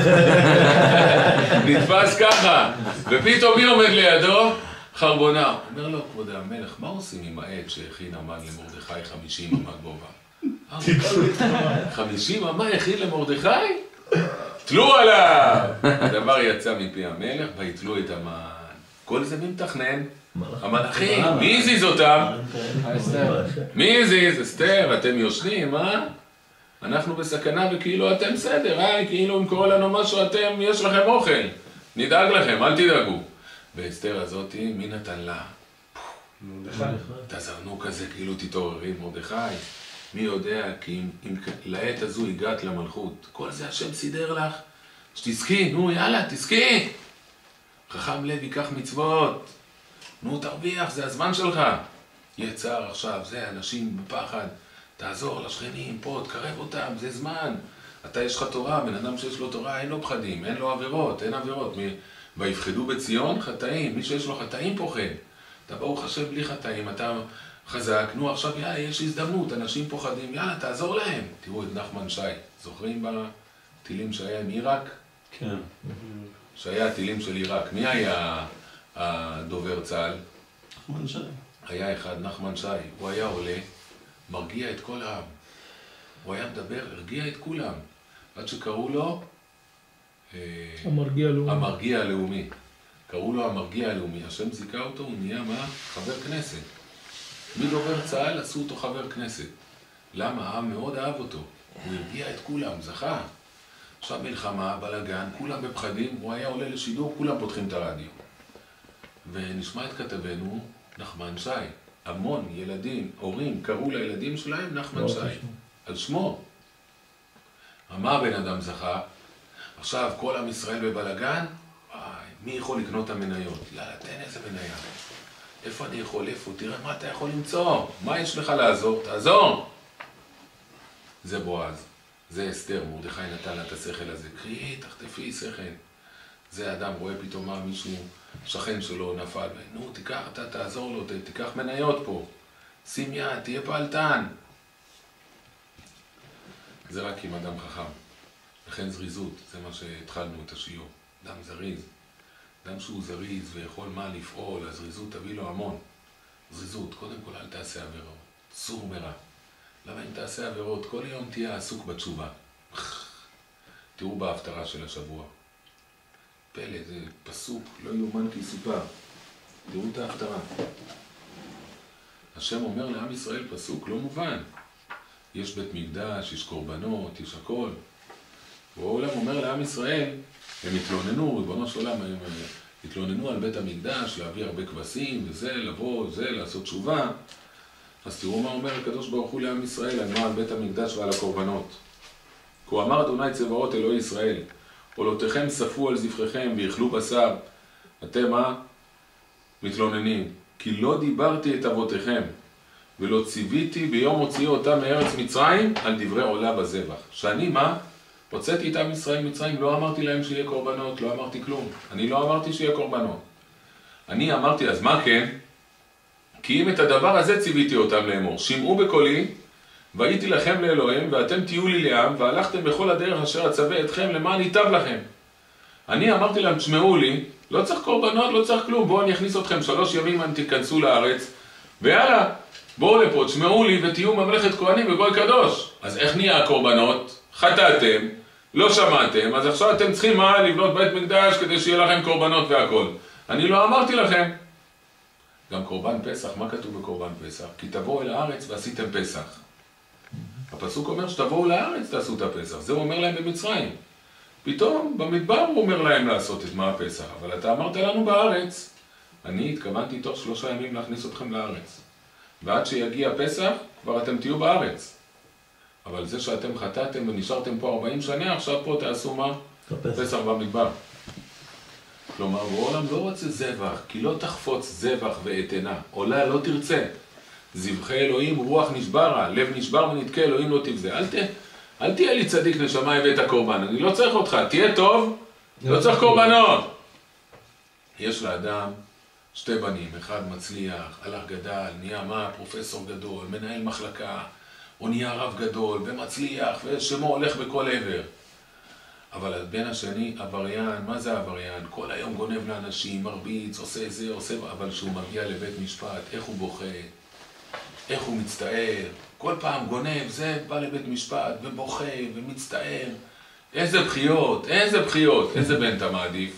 [SPEAKER 1] נתפס ככה, ופתאום מי עומד לידו? חרבונה. אומר לו, כבוד המלך, מה עושים עם העט שהכין המן למרדכי חמישים אמה גובה? חמישים אמה הכין למרדכי? תלו עליו! הדבר יצא מפי המלך, ויתלו את המן. כל זה מי מתכנן? המלאכים. מי הזיז אותם? מי הזיז? אסתר, אתם יושנים, אה? אנחנו בסכנה וכאילו אתם בסדר, אה? כאילו אם קורא לנו משהו אתם, יש לכם אוכל. נדאג לכם, אל תדאגו. ואסתר הזאת, מי נתן לה? תזרנו כזה, כאילו תתעוררי מרדכי. מי יודע, כי אם, אם לעת הזו הגעת למלכות, כל זה השם סידר לך. שתזכי, נו יאללה, תזכי. חכם לב ייקח מצוות. נו תרוויח, זה הזמן שלך. יצר עכשיו, זה אנשים בפחד. תעזור לשכנים, פה, תקרב אותם, זה זמן. אתה יש לך תורה, בן אדם שיש לו תורה, אין לו פחדים, אין לו עבירות, אין עבירות. ויפחדו בציון חטאים, מי שיש לו חטאים פוחד. אתה ברוך השם בלי חטאים, אתה חזק, נו עכשיו יאללה, יש הזדמנות, אנשים פוחדים, יאללה, תעזור להם. תראו את נחמן שי, זוכרים בטילים שהיה עם עיראק?
[SPEAKER 3] כן.
[SPEAKER 1] שהיה טילים של עיראק, מי היה הדובר צה"ל?
[SPEAKER 3] נחמן שי. היה
[SPEAKER 1] אחד, נחמן שי, הוא היה עולה, מרגיע את כל העם. הוא היה מדבר, הרגיע את כולם. עד שקראו לו
[SPEAKER 2] המרגיע הלאומי.
[SPEAKER 1] המרגיע הלאומי. קראו לו המרגיע הלאומי. השם זיכה אותו, הוא נהיה מה? חבר כנסת. מדובר צה"ל עשו אותו חבר כנסת. למה? העם מאוד אהב אותו. הוא הרגיע את כולם, זכה. עכשיו מלחמה, בלגן, כולם בפחדים, הוא היה עולה לשידור, כולם פותחים את הרדיו. ונשמע את כתבנו נחמן שי. המון ילדים, הורים, קראו לילדים שלהם נחמן שי. על שמו. מה הבן אדם זכה? עכשיו כל עם ישראל בבלגן, וואי, מי יכול לקנות את המניות? יאללה, תן איזה מניה. איפה אני יכול? איפה? תראה מה אתה יכול למצוא. מה יש לך לעזור? תעזור! זה בועז. זה אסתר, מרדכי נתן לה את השכל הזה. קחי, תחטפי שכל. זה אדם רואה פתאום מה מישהו, שכן שלו נפל. נו, תיקח, אתה תעזור לו, תיקח מניות פה. שים יד, תהיה פעלתן. זה רק עם אדם חכם. לכן זריזות, זה מה שהתחלנו את השיעור. אדם זריז. אדם שהוא זריז ויכול מה לפעול, הזריזות תביא לו המון. זריזות, קודם כל אל תעשה עבירות. סור מרע. למה אם תעשה עבירות, כל יום תהיה עסוק בתשובה. תראו בהפטרה של השבוע. פלא, זה פסוק, לא יאומן כי יסופר. תראו את ההפטרה. השם אומר לעם ישראל פסוק לא מובן. יש בית מקדש, יש קורבנות, יש הכל. והעולם אומר לעם ישראל, הם התלוננו, ריבונו של עולם, הם התלוננו על בית המקדש, להביא הרבה כבשים, וזה, לבוא, זה, לעשות תשובה. אז תראו מה אומר הקדוש ברוך הוא לעם ישראל, על מה על בית המקדש ועל הקורבנות. כה אמר אדוני צבאות אלוהי ישראל, עולותיכם ספו על זבחיכם ויאכלו בשר. אתם מה? מתלוננים. כי לא דיברתי את אבותיכם, ולא ציוויתי ביום הוציאו אותם מארץ מצרים על דברי עולה בזבח. שאני מה? הוצאתי איתם ישראל מצרים, לא אמרתי להם שיהיה קורבנות, לא אמרתי כלום. אני לא אמרתי שיהיה קורבנות. אני אמרתי, אז מה כן? כי אם את הדבר הזה ציוויתי אותם לאמור, שמעו בקולי, והייתי לכם לאלוהים, ואתם תהיו לי לעם, והלכתם בכל הדרך אשר אצווה אתכם למען ייטב לכם. אני אמרתי להם, תשמעו לי, לא צריך קורבנות, לא צריך כלום, בואו אני אכניס אתכם שלוש ימים אם תיכנסו לארץ, ויאללה, בואו לפה, תשמעו לי ותהיו ממלכת כהנים וגוי קדוש. אז איך נהיה הקורבנות? חטאתם, לא שמעתם, אז עכשיו אתם צריכים מה? לבנות בית מקדש כדי שיהיה לכם קורבנות והכל. אני לא אמרתי לכם. גם קורבן פסח, מה כתוב בקורבן פסח? כי תבואו אל הארץ ועשיתם פסח. הפסוק אומר שתבואו לארץ תעשו את הפסח, זה הוא אומר להם במצרים. פתאום במדבר הוא אומר להם לעשות את מה הפסח, אבל אתה אמרת לנו בארץ. אני התכוונתי תוך שלושה ימים להכניס אתכם לארץ. ועד שיגיע פסח כבר אתם תהיו בארץ. אבל זה שאתם חטאתם ונשארתם פה ארבעים שנה, עכשיו פה תעשו מה? פסח במדבר. כלומר, בעולם לא רוצה זבח, כי לא תחפוץ זבח ואתנה. עולה לא תרצה. זבחי אלוהים רוח נשברה, לב נשבר ונתקה, אלוהים לא תבזה. אל, ת, אל תהיה לי צדיק נשמה הבאת הקורבן, אני לא צריך אותך, תהיה טוב, לא צריך קורבנות. יש לאדם שתי בנים, אחד מצליח, הלך גדל, נהיה מה? פרופסור גדול, מנהל מחלקה, או נהיה רב גדול, ומצליח, ושמו הולך בכל עבר. אבל הבן השני, עבריין, מה זה עבריין? כל היום גונב לאנשים, מרביץ, עושה זה, עושה... אבל כשהוא מגיע לבית משפט, איך הוא בוכה, איך הוא מצטער, כל פעם גונב, זה בא לבית משפט, ובוכה, ומצטער. איזה בחיות, איזה בחיות, איזה בן אתה מעדיף?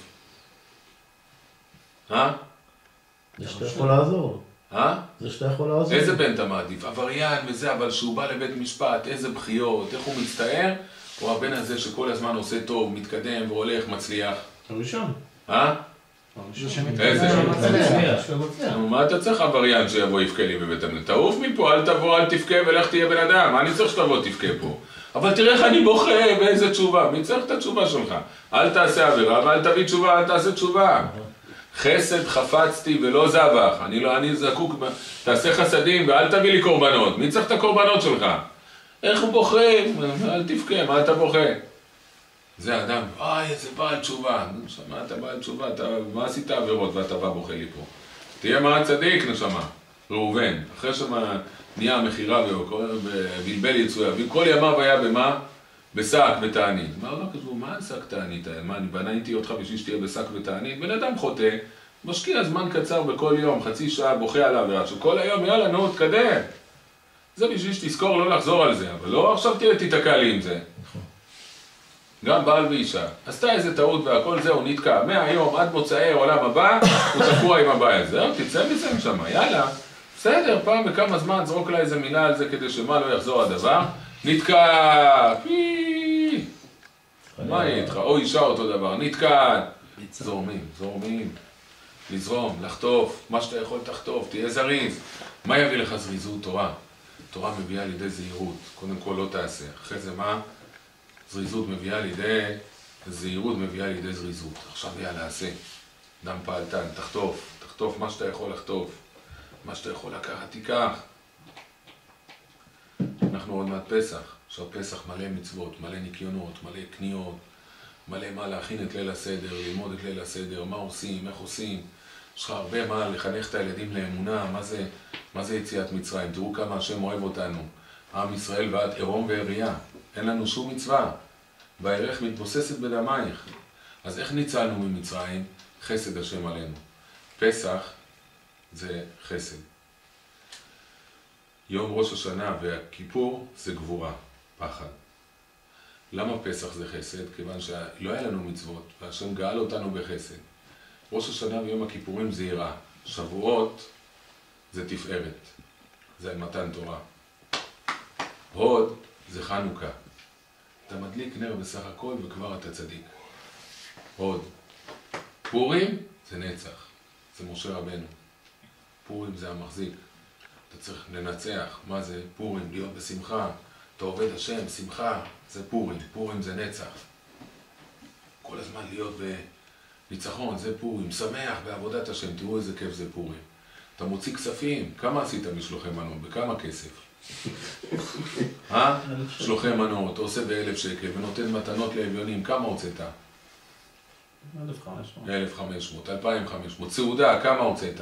[SPEAKER 1] אה?
[SPEAKER 2] זה שאתה יכול לעזור.
[SPEAKER 1] אה?
[SPEAKER 2] זה שאתה יכול לעזור.
[SPEAKER 1] איזה בן אתה מעדיף? עבריין וזה, אבל כשהוא בא לבית משפט, איזה בחיות, איך הוא מצטער? או הבן הזה שכל הזמן עושה טוב, מתקדם והולך, מצליח.
[SPEAKER 3] הראשון.
[SPEAKER 1] אה? איזה? מה אתה צריך עבריין שיבוא יבכה לי בבית המקדש? תעוף מפה, אל תבוא, אל תבכה ולך תהיה בן אדם. מה אני צריך שתבוא תבכה פה? אבל תראה איך אני בוכה, באיזה תשובה. מי צריך את התשובה שלך? אל תעשה עבירה ואל תביא תשובה, אל תעשה תשובה. חסד חפצתי ולא זבח. אני לא, אני זקוק, תעשה חסדים ואל תביא לי קורבנות. מי צריך את הקורבנות שלך? איך הוא בוכה? אל תבכה, מה אתה בוכה? זה אדם, אוי, איזה בעל תשובה. נשמה, אתה בעל תשובה, אתה, מה עשית עבירות ואתה בא בוכה לי פה? תהיה מה צדיק, נשמה. ראובן, אחרי שמה נהיה המחירה ובלבל יצויה, וכל ימיו היה במה? בשק ותענית. מה לא כתבו, מה שק תענית? מה, אני בניתי אותך בשביל שתהיה בשק ותענית? בן אדם חוטא, משקיע זמן קצר בכל יום, חצי שעה בוכה על העבירה, שכל היום, יאללה, נו, תקדם. זה בשביל שתזכור לא לחזור על זה, אבל לא עכשיו תהיה תתקע לי עם זה. גם בעל ואישה. עשתה איזה טעות והכל זהו, נתקע. מהיום עד מוצאי העולם הבא, הוא תקוע עם הבעיה. זהו, תצא מזה משם, יאללה. בסדר, פעם בכמה זמן זרוק לה איזה מילה על זה כדי שמה לא יחזור הדבר. נתקע. פי. מה יהיה איתך? או אישה אותו דבר, נתקן. זורמים, זורמים. לזרום, לחטוף, מה שאתה יכול תחטוף, תהיה זריז. מה יביא לך זריזות? תורה. תורה מביאה לידי זהירות. קודם כל לא תעשה. אחרי זה מה? זריזות מביאה לידי, זהירות מביאה לידי זריזות. עכשיו יאללה, עשה. דם פעלתן, תחטוף. תחטוף מה שאתה יכול לחטוף. מה שאתה יכול לקחת, תיקח. אנחנו עוד מעט פסח. עכשיו פסח מלא מצוות, מלא ניקיונות, מלא קניות, מלא מה להכין את ליל הסדר, ללמוד את ליל הסדר, מה עושים, איך עושים. יש לך הרבה מה לחנך את הילדים לאמונה, מה זה, מה זה יציאת מצרים. תראו כמה השם אוהב אותנו. עם ישראל ועד עירום ועריה. אין לנו שום מצווה. והערך מתבוססת בדמייך. אז איך ניצלנו ממצרים? חסד השם עלינו. פסח זה חסד. יום ראש השנה והכיפור זה גבורה, פחד. למה פסח זה חסד? כיוון שלא היה לנו מצוות, והשם גאל אותנו בחסד. ראש השנה ויום הכיפורים זה יראה. שבועות זה תפארת. זה מתן תורה. הוד זה חנוכה. אתה מדליק נר בסך הכל וכבר אתה צדיק. הוד. פורים זה נצח. זה משה רבנו. פורים זה המחזיק. אתה צריך לנצח. מה זה? פורים, להיות בשמחה. אתה עובד השם, שמחה, זה פורים. פורים זה נצח. כל הזמן להיות בניצחון, זה פורים. שמח בעבודת השם, תראו איזה כיף זה פורים. אתה מוציא כספים, כמה עשית משלוחי מנות? בכמה כסף? אה? שלוחי מנות, אתה עושה באלף שקל ונותן מתנות לאביונים, כמה הוצאת?
[SPEAKER 3] אלף וחמש מאות.
[SPEAKER 1] אלף וחמש מאות, אלפיים וחמש מאות. סעודה, כמה הוצאת?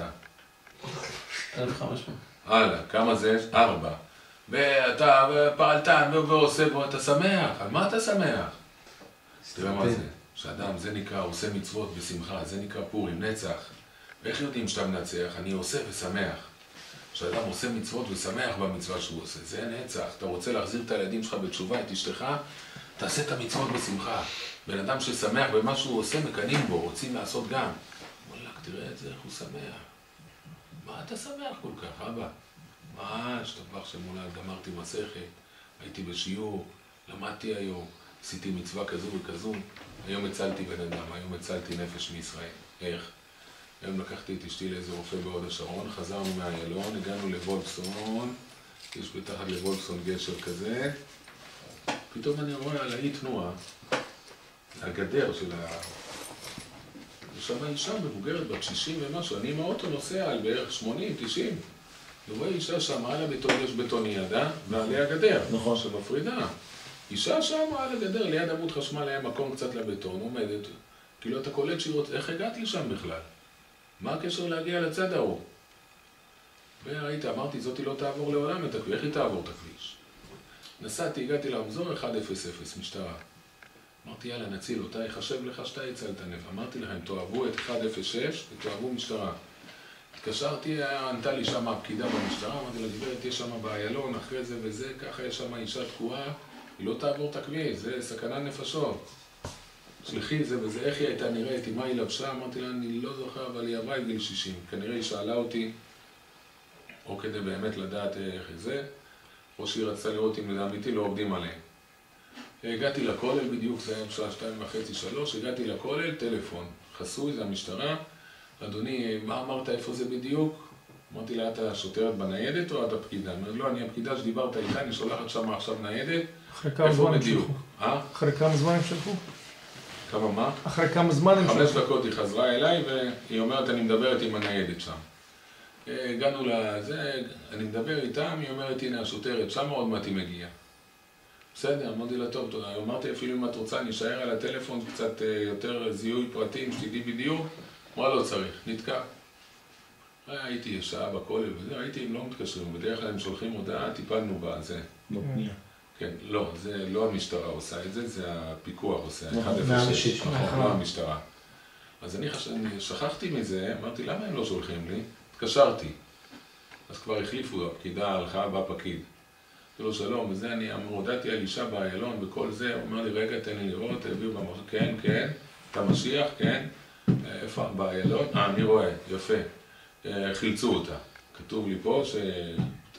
[SPEAKER 3] אלף וחמש מאות.
[SPEAKER 1] הלאה, כמה זה? ארבע. ואתה פעלתן ועושה בו, אתה שמח. על מה אתה שמח? תראה מה זה. שאדם, זה נקרא, עושה מצוות בשמחה, זה נקרא פורים, נצח. ואיך יודעים שאתה מנצח? אני עושה ושמח. שאדם עושה מצוות ושמח במצווה שהוא עושה. זה נצח. אתה רוצה להחזיר את הילדים שלך בתשובה, את אשתך, תעשה את המצוות בשמחה. בן אדם ששמח במה שהוא עושה, מקנים בו, רוצים לעשות גם. וואלק, תראה את זה, איך הוא שמח. מה אתה שמח כל כך, אבא? מה, השתבח שמולד, גמרתי מסכת, הייתי בשיעור, למדתי היום, עשיתי מצווה כזו וכזו, היום הצלתי בן אדם, היום הצלתי נפש מישראל. איך? היום לקחתי את אשתי לאיזה רופא בהוד השרון, חזרנו מהיילון, הגענו לוולפסון, יש בתחת לוולפסון גשר כזה, פתאום אני רואה על האי תנועה, הגדר של ה... ושם אישה מבוגרת בת שישים ומשהו, אני עם האוטו נוסע על בערך שמונים תשעים, ורואה אישה שם, על הבטון יש בטוניאדה, ועליה גדר,
[SPEAKER 2] נכון.
[SPEAKER 1] שמפרידה. אישה שם על הגדר, ליד עמוד חשמל היה מקום קצת לבטון, עומדת, כאילו אתה קולט שהיא רוצה, איך הגעת לשם בכלל? מה הקשר להגיע לצד ההוא? וראית, אמרתי, זאתי לא תעבור לעולם את הכביש, איך היא תעבור את הכביש? נסעתי, הגעתי לרמזור אחד אפס אפס, משטרה. אמרתי, יאללה, נציל אותה, יחשב לך שאתה הצלת נפש. אמרתי לכם, תאהבו את אחד אפס שש ותאהבו משטרה. התקשרתי, ענתה לי שם הפקידה במשטרה, אמרתי לה, גברת, יש שם באיילון, אחרי זה וזה, ככה יש שם אישה תקועה, היא לא תעבור את הכביש, זה סכנה נפשות. שלחי זה וזה, איך היא הייתה נראית, מה היא לבשה, אמרתי לה, אני לא זוכר, אבל היא עברה את גיל שישים. כנראה היא שאלה אותי, או כדי באמת לדעת איך זה, או שהיא רצתה לראות אם לדעתי לא עובדים עליהם. הגעתי לכולל בדיוק, זה היה בשעה שתיים וחצי, שלוש, הגעתי לכולל, טלפון, חסוי, זה המשטרה. אדוני, מה אמרת, איפה זה בדיוק? אמרתי לה, אתה שוטרת בניידת או את הפקידה? אמרתי, לא, אני הפקידה שדיברת איתה, אני שולחת שם עכשיו ניידת.
[SPEAKER 5] אחרי כמה זמן הם שלחו?
[SPEAKER 1] אה?
[SPEAKER 5] אחרי כמה זמן הם שלחו?
[SPEAKER 1] כמה מה?
[SPEAKER 5] אחרי כמה זמן הם שלחו?
[SPEAKER 1] חמש דקות היא חזרה אליי והיא אומרת, אני מדברת עם הניידת שם. הגענו לזה, אני מדבר איתם, היא אומרת, הנה השוטרת שם, עוד מעט היא מגיעה. בסדר, אמרתי לה, טוב, תודה. אמרתי, אפילו אם את רוצה, נשאר על הטלפון קצת יותר זיהוי פרטים, שתדעי בדיוק. אמרה, לא צריך, נתקע. הייתי שעה בכולל וזה, הייתי, הם לא מתקשרים, בדרך כלל הם שולחים הודעה, טיפלנו בה, זה.
[SPEAKER 2] בפנייה.
[SPEAKER 1] כן, לא, זה לא המשטרה עושה את זה, זה הפיקוח עושה,
[SPEAKER 2] נכון,
[SPEAKER 1] אחד אפס שש,
[SPEAKER 2] נכון,
[SPEAKER 1] נכון, לא המשטרה. אז אני שכחתי מזה, אמרתי, למה הם לא שולחים לי? התקשרתי. אז כבר החליפו, הפקידה הלכה, בא פקיד. אמרתי לו, שלום, וזה אני הודעתי על אישה באיילון וכל זה, הוא אומר לי, רגע, תן לי לראות, הביאו במחשב, כן, כן, אתה משיח, כן, איפה, באיילון? אה, אני רואה, יפה. חילצו אותה. כתוב לי פה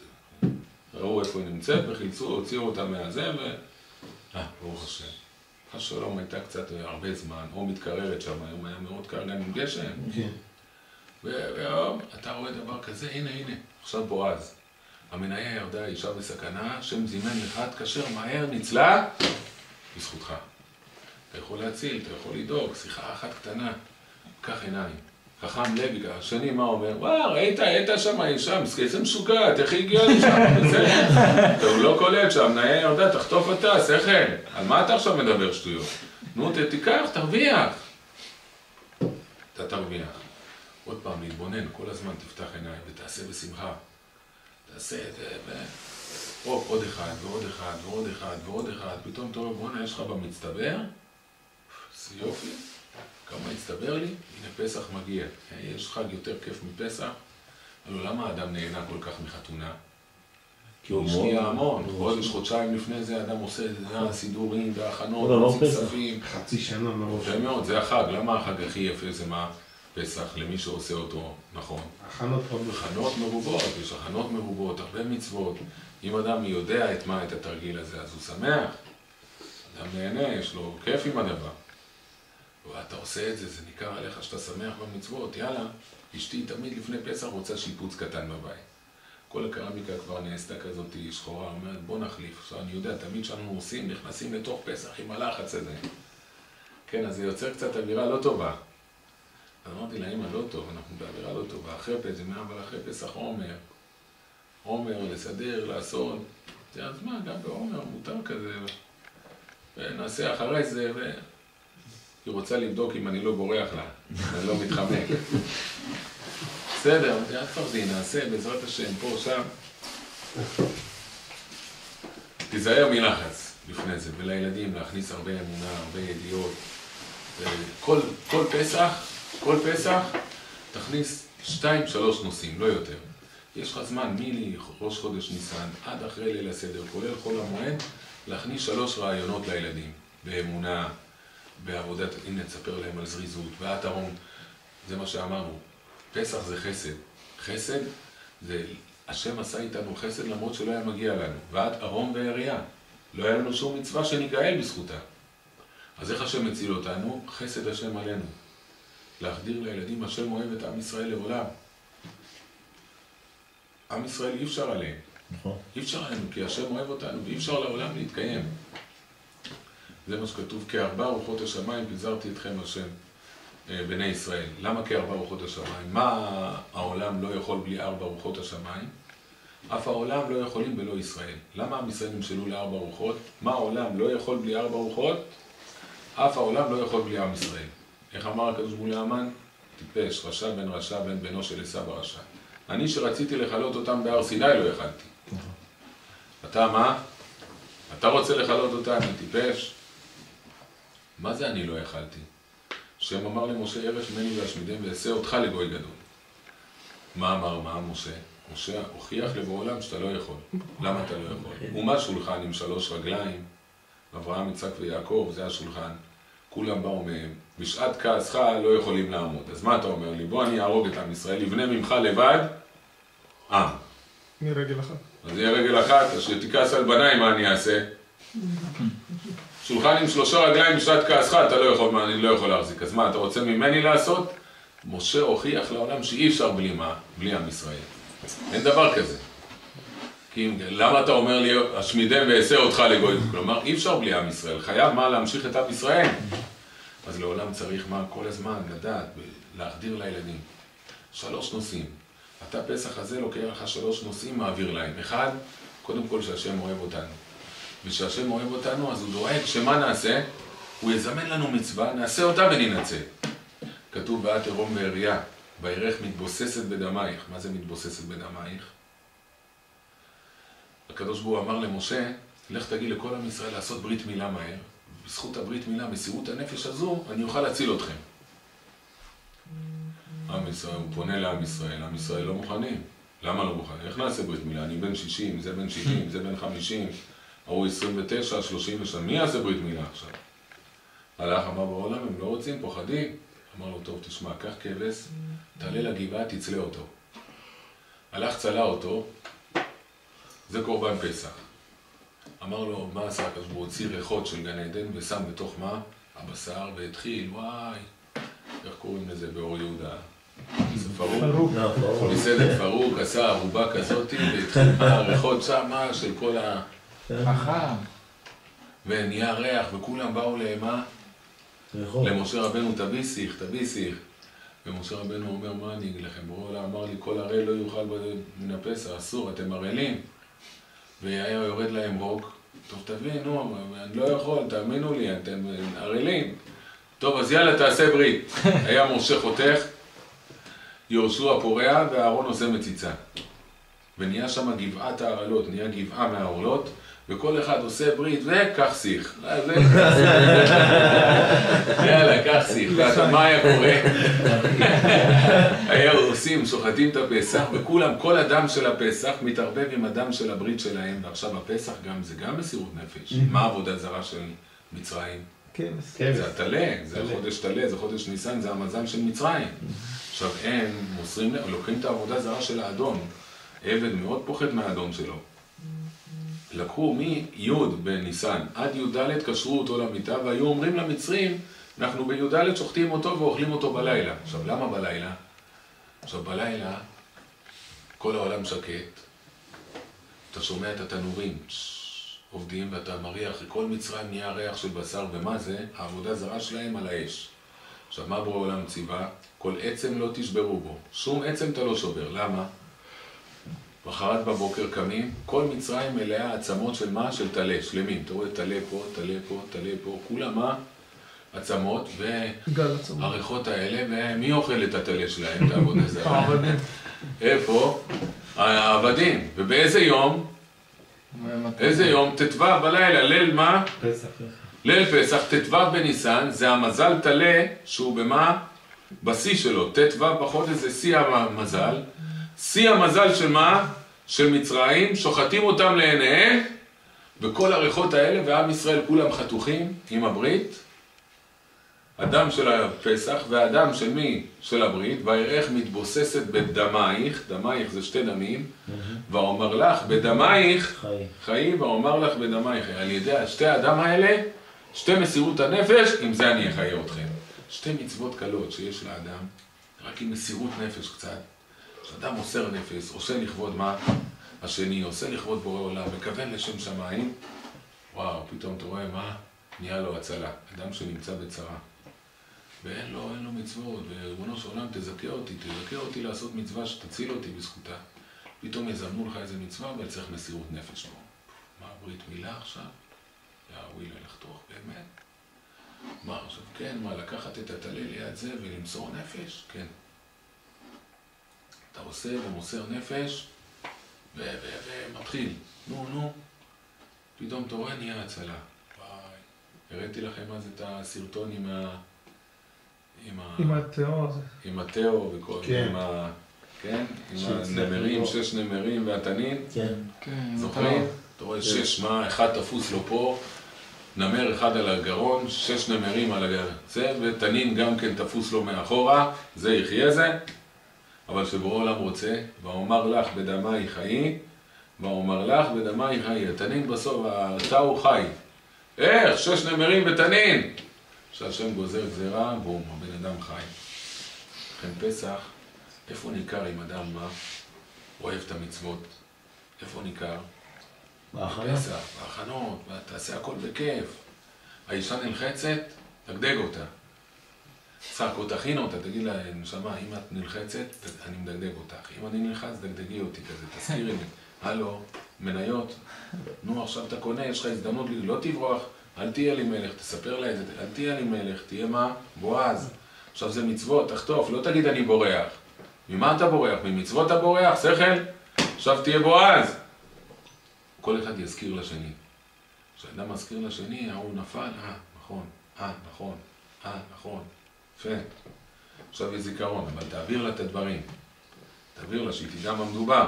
[SPEAKER 1] שראו איפה היא נמצאת, וחילצו, הוציאו אותה מהזה, ו... אה, ברוך השם. השלום הייתה קצת הרבה זמן, או מתקררת שם, היום היה מאוד קר גם עם גשם.
[SPEAKER 2] כן.
[SPEAKER 1] והיום אתה רואה דבר כזה, הנה הנה, עכשיו בועז. המניה ירדה, אישה בסכנה, שם זימן לך, תקשר מהר, נצלה, בזכותך. אתה יכול להציל, אתה יכול לדאוג, שיחה אחת קטנה, קח עיניים. חכם לוי, השני מה אומר? וואו, ראית, ראית שם האישה, איזה משוגעת, איך היא הגיעה לשם? הוא לא קולט שם, מניה ירדה, תחטוף אותה, שכל. על מה אתה עכשיו מדבר שטויות? נו, תיקח, תרוויח. אתה תרוויח. עוד פעם, להתבונן, כל הזמן תפתח עיניים ותעשה בשמחה. תעשה את זה, ו... או, עוד אחד, ועוד אחד, ועוד אחד, ועוד אחד. פתאום טוב, בוא'נה, יש לך במצטבר? זה יופי. כמה הצטבר לי? הנה פסח מגיע. יש חג יותר כיף מפסח. אבל למה האדם נהנה כל כך מחתונה? כי הוא השקיע המון. חודש, חודשיים לפני זה האדם עושה סידורים והכנות, מוציא כספים.
[SPEAKER 2] חצי שנה מראש.
[SPEAKER 1] זה מאוד, זה החג. למה החג הכי יפה זה מה? פסח, למי שעושה אותו נכון.
[SPEAKER 2] הכנות מרובות.
[SPEAKER 1] הכנות מרובות, יש הכנות מרובות, הרבה מצוות. אם אדם יודע את מה, את התרגיל הזה, אז הוא שמח. אדם נהנה, יש לו כיף עם הדבר. ואתה עושה את זה, זה ניכר עליך שאתה שמח במצוות. יאללה, אשתי תמיד לפני פסח רוצה שיפוץ קטן בבית. כל הקרמיקה כבר נעשתה כזאת שחורה, אומרת בוא נחליף. עכשיו אני יודע, תמיד שאנחנו עושים, נכנסים לתוך פסח עם הלחץ הזה. כן, אז זה יוצר קצת אווירה לא טובה. אז אמרתי לה, אמא, לא טוב, אנחנו באווירה לא טובה. אחרי פסח, זה מה, אבל אחרי פסח עומר. עומר, לסדר, לעשות. אז מה, גם בעומר מותר כזה. ונעשה אחרי זה, ו... היא רוצה לבדוק אם אני לא בורח לה, אני לא מתחמק. בסדר, זה כבר זה, נעשה בעזרת השם, פה, שם. תיזהר מלחץ לפני זה, ולילדים להכניס הרבה אמונה, הרבה ידיעות. כל, כל פסח, כל פסח, תכניס שתיים, שלוש נושאים, לא יותר. יש לך זמן מראש חודש ניסן עד אחרי ליל הסדר, כולל חול המועד, להכניס שלוש רעיונות לילדים, באמונה, בעבודת, הנה תספר להם על זריזות, ואת ארום, זה מה שאמרנו, פסח זה חסד, חסד זה, השם עשה איתנו חסד למרות שלא היה מגיע לנו, ואת ארום ועריה, לא היה לנו שום מצווה שניגאל בזכותה. אז איך השם מציל אותנו? חסד השם עלינו. להחדיר לילדים, השם אוהב את עם ישראל לעולם. עם ישראל אי אפשר עליהם.
[SPEAKER 2] נכון.
[SPEAKER 1] אי אפשר עלינו, כי השם אוהב אותנו, ואי אפשר לעולם להתקיים. זה מה שכתוב, כארבע רוחות השמיים פיזרתי אתכם השם, בני ישראל. למה כארבע רוחות השמיים? מה העולם לא יכול בלי ארבע רוחות השמיים? אף העולם לא יכולים בלא ישראל. למה עם ישראל נמשלו לארבע רוחות? מה העולם לא יכול בלי ארבע רוחות? אף העולם לא יכול בלי עם ישראל. איך אמר הקדוש ברוך הוא להמן? טיפש, רשע בן רשע בן בנו של עשיו הרשע. אני שרציתי לחלות אותם בהר סיני לא יכלתי. אתה מה? אתה רוצה לחלות אותם, אני טיפש? מה זה אני לא יכלתי? שם אמר למשה ירש ממני להשמידם ועשה אותך לגוי גדול. מה אמר מה משה? משה הוכיח לבעולם שאתה לא יכול. למה אתה לא יכול? ומה שולחן עם שלוש רגליים? אברהם, יצחק ויעקב, זה השולחן. כולם באו מהם. בשעת כעסך לא יכולים לעמוד. אז מה אתה אומר לי? בוא אני אהרוג את עם ישראל, לבנה ממך לבד עם.
[SPEAKER 5] מרגל אחת.
[SPEAKER 1] אז יהיה רגל אחת, אז שתכעס על בניי, מה אני אעשה? שולחן עם שלושה רגליים בשעת כעסך, אתה לא יכול, אני לא יכול להחזיק. אז מה, אתה רוצה ממני לעשות? משה הוכיח לעולם שאי אפשר בלי מה? בלי עם ישראל. אין דבר כזה. כי למה אתה אומר לי, השמידם ועשה אותך לגוי? כלומר, אי אפשר בלי עם ישראל. חייב מה להמשיך את עם ישראל. אז לעולם צריך מה? כל הזמן לדעת, להחדיר לילדים. שלוש נושאים. אתה פסח הזה לוקח לך שלוש נושאים, מעביר להם. אחד, קודם כל שהשם אוהב אותנו. ושהשם אוהב אותנו, אז הוא דואג שמה נעשה? הוא יזמן לנו מצווה, נעשה אותה וננצל. כתוב ואת ערום ועריה, וירך מתבוססת בדמייך. מה זה מתבוססת בדמייך? הקדוש ברוך הוא אמר למשה, לך תגיד לכל עם ישראל לעשות ברית מילה מהר. בזכות הברית מילה, מסירות הנפש הזו, אני אוכל להציל אתכם. עם ישראל, הוא פונה לעם ישראל, עם ישראל לא מוכנים. למה לא מוכנים? איך נעשה ברית מילה? אני בן שישים, זה בן שבעים, זה בן חמישים, הוא עשרים ותשע, שלושים ושנה. מי יעשה ברית מילה עכשיו? הלך, אמר בעולם, הם לא רוצים, פוחדים. אמר לו, טוב, תשמע, קח כבש, תעלה לגבעה, תצלה אותו. הלך, צלה אותו, זה קורבן פסח. אמר לו, מה עשה? אז הוא הוציא ריחות של גן עדן ושם בתוך מה? הבשר, והתחיל, וואי, איך קוראים לזה באור יהודה? זה פרוק? מסעדת פרוק, עשה ערובה כזאת, והתחיל מהריחות שמה של כל ה...
[SPEAKER 4] חכם.
[SPEAKER 1] ונהיה ריח, וכולם באו למה? למשה רבנו, תביא שיח, תביא שיח. ומשה רבנו אומר, מה אני אגיד לכם? ברור לה, אמר לי, כל הראל לא יאכל מן הפסח, אסור, אתם הראלים. והיה יורד להם רוק. טוב, תבינו, אני לא יכול, תאמינו לי, אתם הראלים. טוב, אז יאללה, תעשה ברית. היה משה חותך, יהושע פורע, ואהרון עושה מציצה. ונהיה שם גבעת הערלות, נהיה גבעה מהערלות, וכל אחד עושה ברית, וכך שיח. יאללה, כך שיח. ואתה, מה היה קורה? היה עושים, שוחטים את הפסח, וכולם, כל הדם של הפסח מתערבב עם הדם של הברית שלהם, ועכשיו הפסח גם, זה גם מסירות נפש. מה העבודה זרה של מצרים? זה התלה, זה החודש תלה, זה חודש ניסן, זה המזל של מצרים. עכשיו הם מוסרים, לוקחים את העבודה זרה של האדון, עבד מאוד פוחד מהאדון שלו. לקחו מי' בניסן עד י' קשרו אותו למיטה, והיו אומרים למצרים, אנחנו בי' שוחטים אותו ואוכלים אותו בלילה. עכשיו, למה בלילה? עכשיו, בלילה כל העולם שקט, אתה שומע את התנורים עובדים ואתה מריח, כל מצרים נהיה ריח של בשר, ומה זה? העבודה זרה שלהם על האש. עכשיו, מה בורא עולם ציווה? כל עצם לא תשברו בו, שום עצם אתה לא שובר. למה? מחרת בבוקר קמים, כל מצרים מלאה עצמות של מה? של תלה, שלמים. אתה רואה תלה פה, תלה פה, תלה פה, כולם מה? עצמות, והריחות האלה, ומי אוכל את התלה שלהם? תעבוד איזה...
[SPEAKER 5] העבדים.
[SPEAKER 1] איפה? העבדים. ובאיזה יום? איזה יום? תתווה בלילה, ליל מה?
[SPEAKER 2] פסח.
[SPEAKER 1] ליל פסח, תתווה בניסן, זה המזל תלה, שהוא במה? בשיא שלו. תתווה בחודש זה שיא המזל. שיא המזל של מה? של מצרים, שוחטים אותם לעיניהם, וכל הריחות האלה, ועם ישראל כולם חתוכים עם הברית, הדם של הפסח, והדם של מי? של הברית, והירך מתבוססת בדמייך, דמייך זה שתי דמים, ואומר לך בדמייך,
[SPEAKER 2] חיי.
[SPEAKER 1] חיי, ואומר לך בדמייך, על ידי שתי הדם האלה, שתי מסירות הנפש, עם זה אני אחיה אתכם. שתי מצוות קלות שיש לאדם, רק עם מסירות נפש קצת. כשאדם מוסר נפש, עושה לכבוד מה? השני, עושה לכבוד בורא עולם, מכוון לשם שמיים, וואו, פתאום אתה רואה מה? נהיה לו הצלה. אדם שנמצא בצרה. ואין לו, אין לו מצוות, וריבונו של עולם תזכה אותי, תזכה אותי לעשות מצווה שתציל אותי בזכותה. פתאום יזמנו לך איזה מצווה, אבל צריך מסירות נפש פה. מה, ברית מילה עכשיו? יאווי לחתוך, באמת? מה, עכשיו כן, מה, לקחת את התלה ליד זה ולמסור נפש? כן. אתה עושה ומוסר נפש, ומתחיל. נו, נו. פתאום אתה רואה, נהיה הצלה. וואי, הראיתי לכם אז את הסרטון עם ה...
[SPEAKER 5] עם התיאור הזה.
[SPEAKER 1] עם התיאור וכל...
[SPEAKER 2] כן.
[SPEAKER 1] עם ה... כן? עם הנמרים, שש נמרים והתנין.
[SPEAKER 2] כן.
[SPEAKER 1] זוכרים? אתה רואה שש מה, אחד תפוס לו פה, נמר אחד על הגרון, שש נמרים על הגרון. זה, ותנין גם כן תפוס לו מאחורה, זה יחיה זה. אבל שבורא עולם רוצה, ואומר לך בדמי חיי, ואומר לך בדמי חיי. התנין בסוף, אתה הוא חי. איך? שש נמרים ותנין! שהשם גוזר גזירה, בום, הבן אדם חי. לכן פסח, איפה ניכר אם אדם מה? אוהב את המצוות. איפה ניכר?
[SPEAKER 2] בהכנות.
[SPEAKER 1] פסח, בהכנות, תעשה הכל בכיף. האישה נלחצת, תגדג אותה. שק או תכין אותה, תגיד לה, נשמה, אם את נלחצת, אני מדגדג אותך. אם אני נלחץ, דגדגי אותי כזה, תזכירי לי. הלו, מניות, נו עכשיו אתה קונה, יש לך הזדמנות לי, לא תברוח, אל תהיה לי מלך, תספר לה את זה, אל תהיה לי מלך, תהיה מה? בועז. עכשיו זה מצוות, תחטוף, לא תגיד אני בורח. ממה אתה בורח? ממצוות אתה בורח? שכל? עכשיו תהיה בועז. כל אחד יזכיר לשני. כשאדם מזכיר לשני, ההוא נפל, אה, נכון, אה, נכון, אה, נכון. יפה. עכשיו יש זיכרון, אבל תעביר לה את הדברים. תעביר לה שהיא תדע מה מדובר.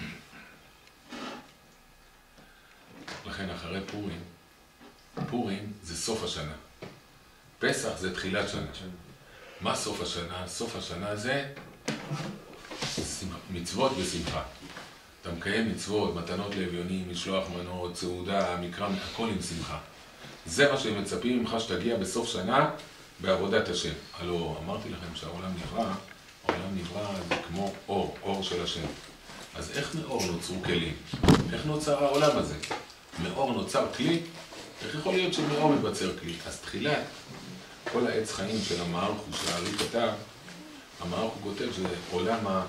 [SPEAKER 1] לכן אחרי פורים, פורים זה סוף השנה. פסח זה תחילת שנה. מה סוף השנה? סוף השנה זה מצוות ושמחה. אתה מקיים מצוות, מתנות לאביונים, משלוח מנות, סעודה, מקרא, הכל עם שמחה. זה מה שהם מצפים ממך שתגיע בסוף שנה בעבודת השם. הלא, אמרתי לכם שהעולם נברא, העולם נברא זה כמו אור, אור של השם. אז איך מאור נוצרו כלים? איך נוצר העולם הזה? מאור נוצר כלי? איך יכול להיות שמאור מבצר כלי? אז תחילת כל העץ חיים של המערך הוא שהארי כתב, המערך הוא כותב שזה עולם ה...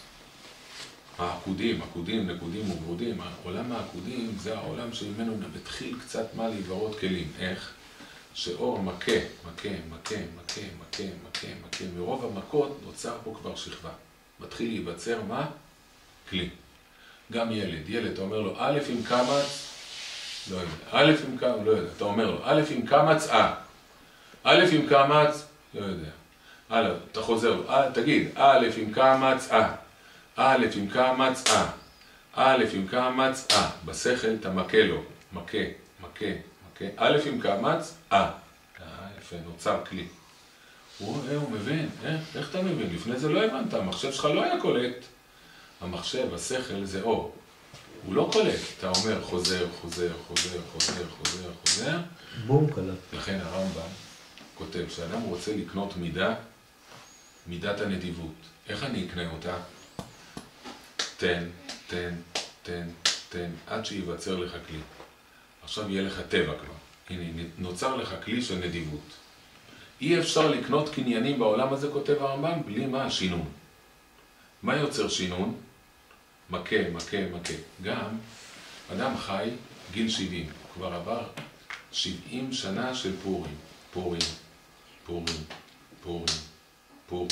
[SPEAKER 1] העקודים, עקודים, נקודים וגרודים, העולם העקודים זה העולם שממנו מתחיל קצת מה להיברות כלים. איך? שאור מכה, מכה, מכה, מכה, מכה, מכה, מכה, מרוב המכות נוצר פה כבר שכבה. מתחיל להיווצר מה? כלי. גם ילד, ילד, אתה אומר לו, א' עם קמץ, לא יודע, א' עם קמץ, לא יודע, אתה אומר לו, א' עם קמץ, אה. א' עם קמץ, לא יודע. א', אתה חוזר לו, תגיד, א' עם קמץ, אה. א' עם קמץ, אה. א' עם קמץ, אה. בשכל אתה מכה לו, מכה, מכה, מכה. א' עם קמץ, אה. אה, יפה, נוצר כלי. הוא, אה, הוא מבין, אה, איך אתה מבין? לפני זה לא הבנת, המחשב שלך לא היה קולט. המחשב, השכל זה אור. הוא לא קולט. אתה אומר חוזר, חוזר, חוזר, חוזר, חוזר, חוזר.
[SPEAKER 2] בום קלט.
[SPEAKER 1] לכן הרמב"ם כותב שאדם רוצה לקנות מידה, מידת הנדיבות. איך אני אקנה אותה? תן, תן, תן, תן, עד שיווצר לך כלי. עכשיו יהיה לך טבע כבר. הנה, נוצר לך כלי של נדיבות. אי אפשר לקנות קניינים בעולם הזה, כותב הרמב"ם, בלי מה? שינון. מה יוצר שינון? מכה, מכה, מכה. גם אדם חי גיל שבעים, כבר עבר שבעים שנה של פורים. פורים, פורים, פורים, פורים.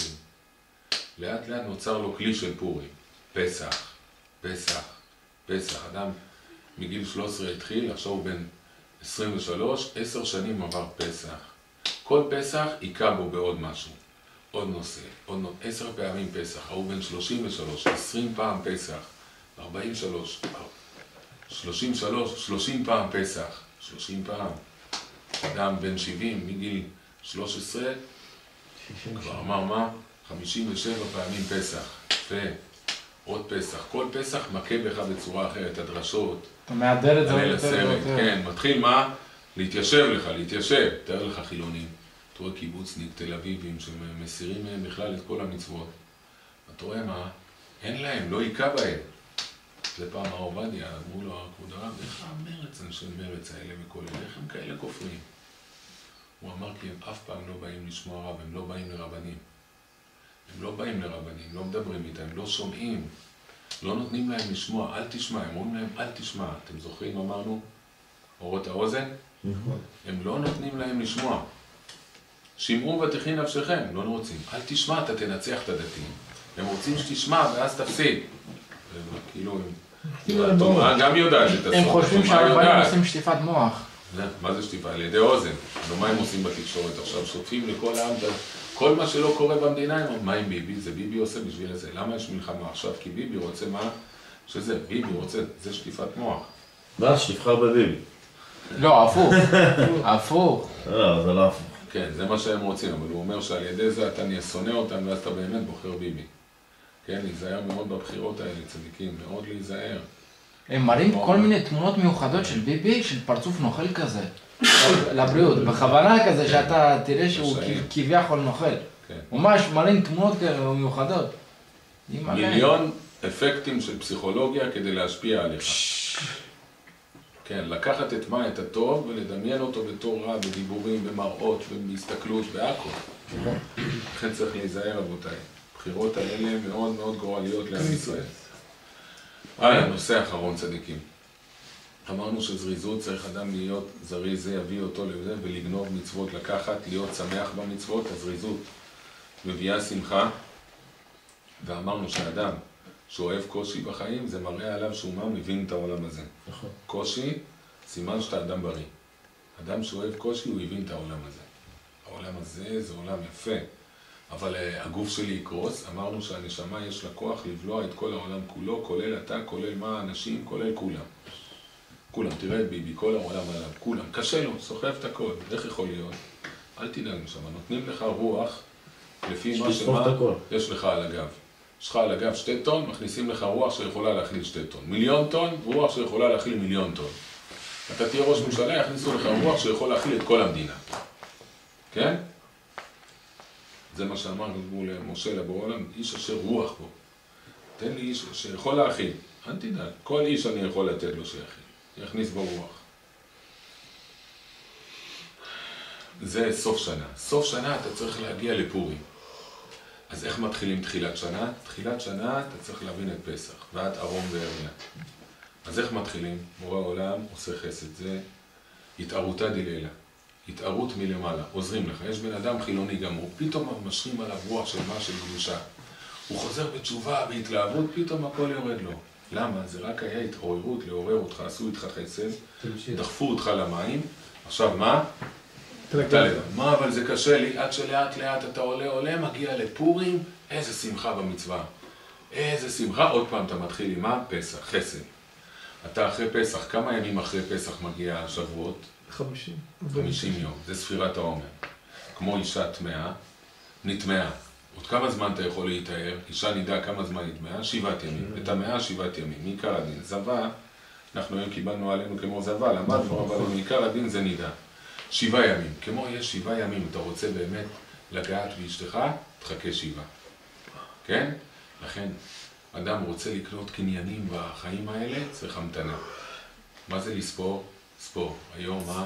[SPEAKER 1] לאט לאט נוצר לו כלי של פורים. פסח, פסח, פסח. אדם מגיל שלוש עשרה התחיל, עכשיו הוא בן עשרים ושלוש, עשר שנים עבר פסח. כל פסח היכה בו בעוד משהו. עוד נושא, עוד נושא, עשר פעמים פסח, ההוא בן שלושים ושלוש, עשרים פעם פסח, ארבעים ושלוש, שלושים ושלוש, שלושים פעם פסח, שלושים פעם. אדם בן שבעים, מגיל שלוש עשרה, כבר אמר מה? חמישים ושבע פעמים פסח. יפה, עוד פסח. כל פסח מכה בך בצורה אחרת, הדרשות.
[SPEAKER 4] אתה מהדר את זה
[SPEAKER 1] הליל
[SPEAKER 4] יותר
[SPEAKER 1] הסרט,
[SPEAKER 4] ויותר.
[SPEAKER 1] כן, מתחיל מה? להתיישב לך, להתיישב. תאר לך חילונים. אתה רואה קיבוצניק, תל אביבים, שמסירים מהם בכלל את כל המצוות. אתה רואה מה? אין להם, לא היכה בהם. זה פעם הרב עובדיה, אמרו לו, כבוד הרב, איך המרץ, אנשי מרץ האלה וכל אלה, איך הם כאלה כופרים? הוא אמר כי הם אף פעם לא באים לשמוע רב, הם לא באים לרבנים. הם לא באים לרבנים, לא מדברים איתם, לא שומעים. לא נותנים להם לשמוע, אל תשמע, הם אומרים להם, אל תשמע. אתם זוכרים, אמרנו, אורות האוזן? הם לא נותנים להם לשמוע. שמעו ותכין נפשכם, לא רוצים. אל תשמע, אתה תנצח את הדתיים. הם רוצים שתשמע ואז תפסיד. כאילו, התורה גם יודעת את הסוף.
[SPEAKER 4] הם חושבים שהרבנים עושים שטיפת מוח.
[SPEAKER 1] מה זה שטיפה? על ידי אוזן. מה הם עושים בתקשורת עכשיו? שוטפים לכל העם. כל מה שלא קורה במדינה, מה עם ביבי? זה ביבי עושה בשביל זה. למה יש מלחמה עכשיו? כי ביבי רוצה מה? שזה, ביבי רוצה, זה שטיפת מוח.
[SPEAKER 2] ואז שתבחר בביבי.
[SPEAKER 4] לא, הפוך. הפוך.
[SPEAKER 2] לא, זה לא הפוך.
[SPEAKER 1] כן, זה מה שהם רוצים, אבל הוא אומר שעל ידי זה אתה נהיה שונא אותם ואז אתה באמת בוחר ביבי. כן, להיזהר מאוד בבחירות האלה, צדיקים, מאוד להיזהר.
[SPEAKER 4] הם מראים כל מיני תמונות מיוחדות של ביבי, של פרצוף נוכל כזה. לבריאות, בכוונה כזה שאתה תראה שהוא כביכול נוכל. ממש מראים תמונות כאלה מיוחדות.
[SPEAKER 1] מיליון אפקטים של פסיכולוגיה כדי להשפיע עליך. כן, לקחת את מה, את הטוב, ולדמיין אותו בתור רע, בדיבורים, במראות, בהסתכלות, בהכל. לכן צריך להיזהר, רבותיי. הבחירות האלה מאוד מאוד גורליות לעם ישראל. הלאה, נושא האחרון, צדיקים. אמרנו שזריזות צריך אדם להיות זריז, זה יביא אותו לזה, ולגנוב מצוות, לקחת, להיות שמח במצוות, הזריזות מביאה שמחה. ואמרנו שאדם שאוהב קושי בחיים, זה מראה עליו שהוא מה מבין את העולם הזה.
[SPEAKER 2] נכון.
[SPEAKER 1] קושי, סימן שאתה אדם בריא. אדם שאוהב קושי, הוא הבין את העולם הזה. העולם הזה זה עולם יפה, אבל uh, הגוף שלי יקרוס. אמרנו שהנשמה יש לה כוח לבלוע את כל העולם כולו, כולל אתה, כולל מה האנשים, כולל כולם. כולם, תראה את ביבי, כל העולם עליו, כולם. קשה לו, סוחב את הכל. איך יכול להיות? אל תדאג נשמה, נותנים לך רוח לפי מה שמה יש לך על הגב. יש לך על הגב שתי טון, מכניסים לך רוח שיכולה להכיל שתי טון. מיליון טון, רוח שיכולה להכיל מיליון טון. אתה תהיה ראש ממשלה, יכניסו לך רוח שיכול להכיל את כל המדינה. כן? זה מה שאמר גבול משה לבורא עולם, איש אשר רוח בו. תן לי איש שיכול להכיל. אל תדאג, כל איש אני יכול לתת לו שיכיל. יכניס בו רוח. זה סוף שנה. סוף שנה אתה צריך להגיע לפורים. אז איך מתחילים תחילת שנה? תחילת שנה אתה צריך להבין את פסח, ואת ארון והריה. אז איך מתחילים? בורא עולם עושה חסד, זה התערותה דלילה. התערות מלמעלה, עוזרים לך. יש בן אדם חילוני גמור, פתאום משכים עליו רוח של מה של קדושה. הוא חוזר בתשובה, בהתלהבות, פתאום הכל יורד לו. למה? זה רק היה התעוררות, לעורר אותך, עשו איתך חסד, דחפו אותך למים. עכשיו מה? מה אבל זה קשה לי, עד שלאט לאט אתה עולה עולה, מגיע לפורים, איזה שמחה במצווה. איזה שמחה, עוד פעם אתה מתחיל עם מה? פסח, חסד. אתה אחרי פסח, כמה ימים אחרי פסח מגיע השבועות?
[SPEAKER 5] חמישים.
[SPEAKER 1] חמישים יום, זה ספירת העומר. כמו אישה טמאה, נטמאה. עוד כמה זמן אתה יכול להתאר? אישה נדע כמה זמן נטמאה? שבעת ימים. את המאה שבעת ימים. מעיקר הדין. זווה, אנחנו היום קיבלנו עלינו כמו זווה, למדנו, אבל מעיקר הדין זה נדע. שבעה ימים. כמו יש שבעה ימים, אתה רוצה באמת לגעת באשתך, תחכה שבעה. כן? לכן, אדם רוצה לקנות קניינים בחיים האלה, צריך המתנה. מה זה לספור? ספור. היום מה?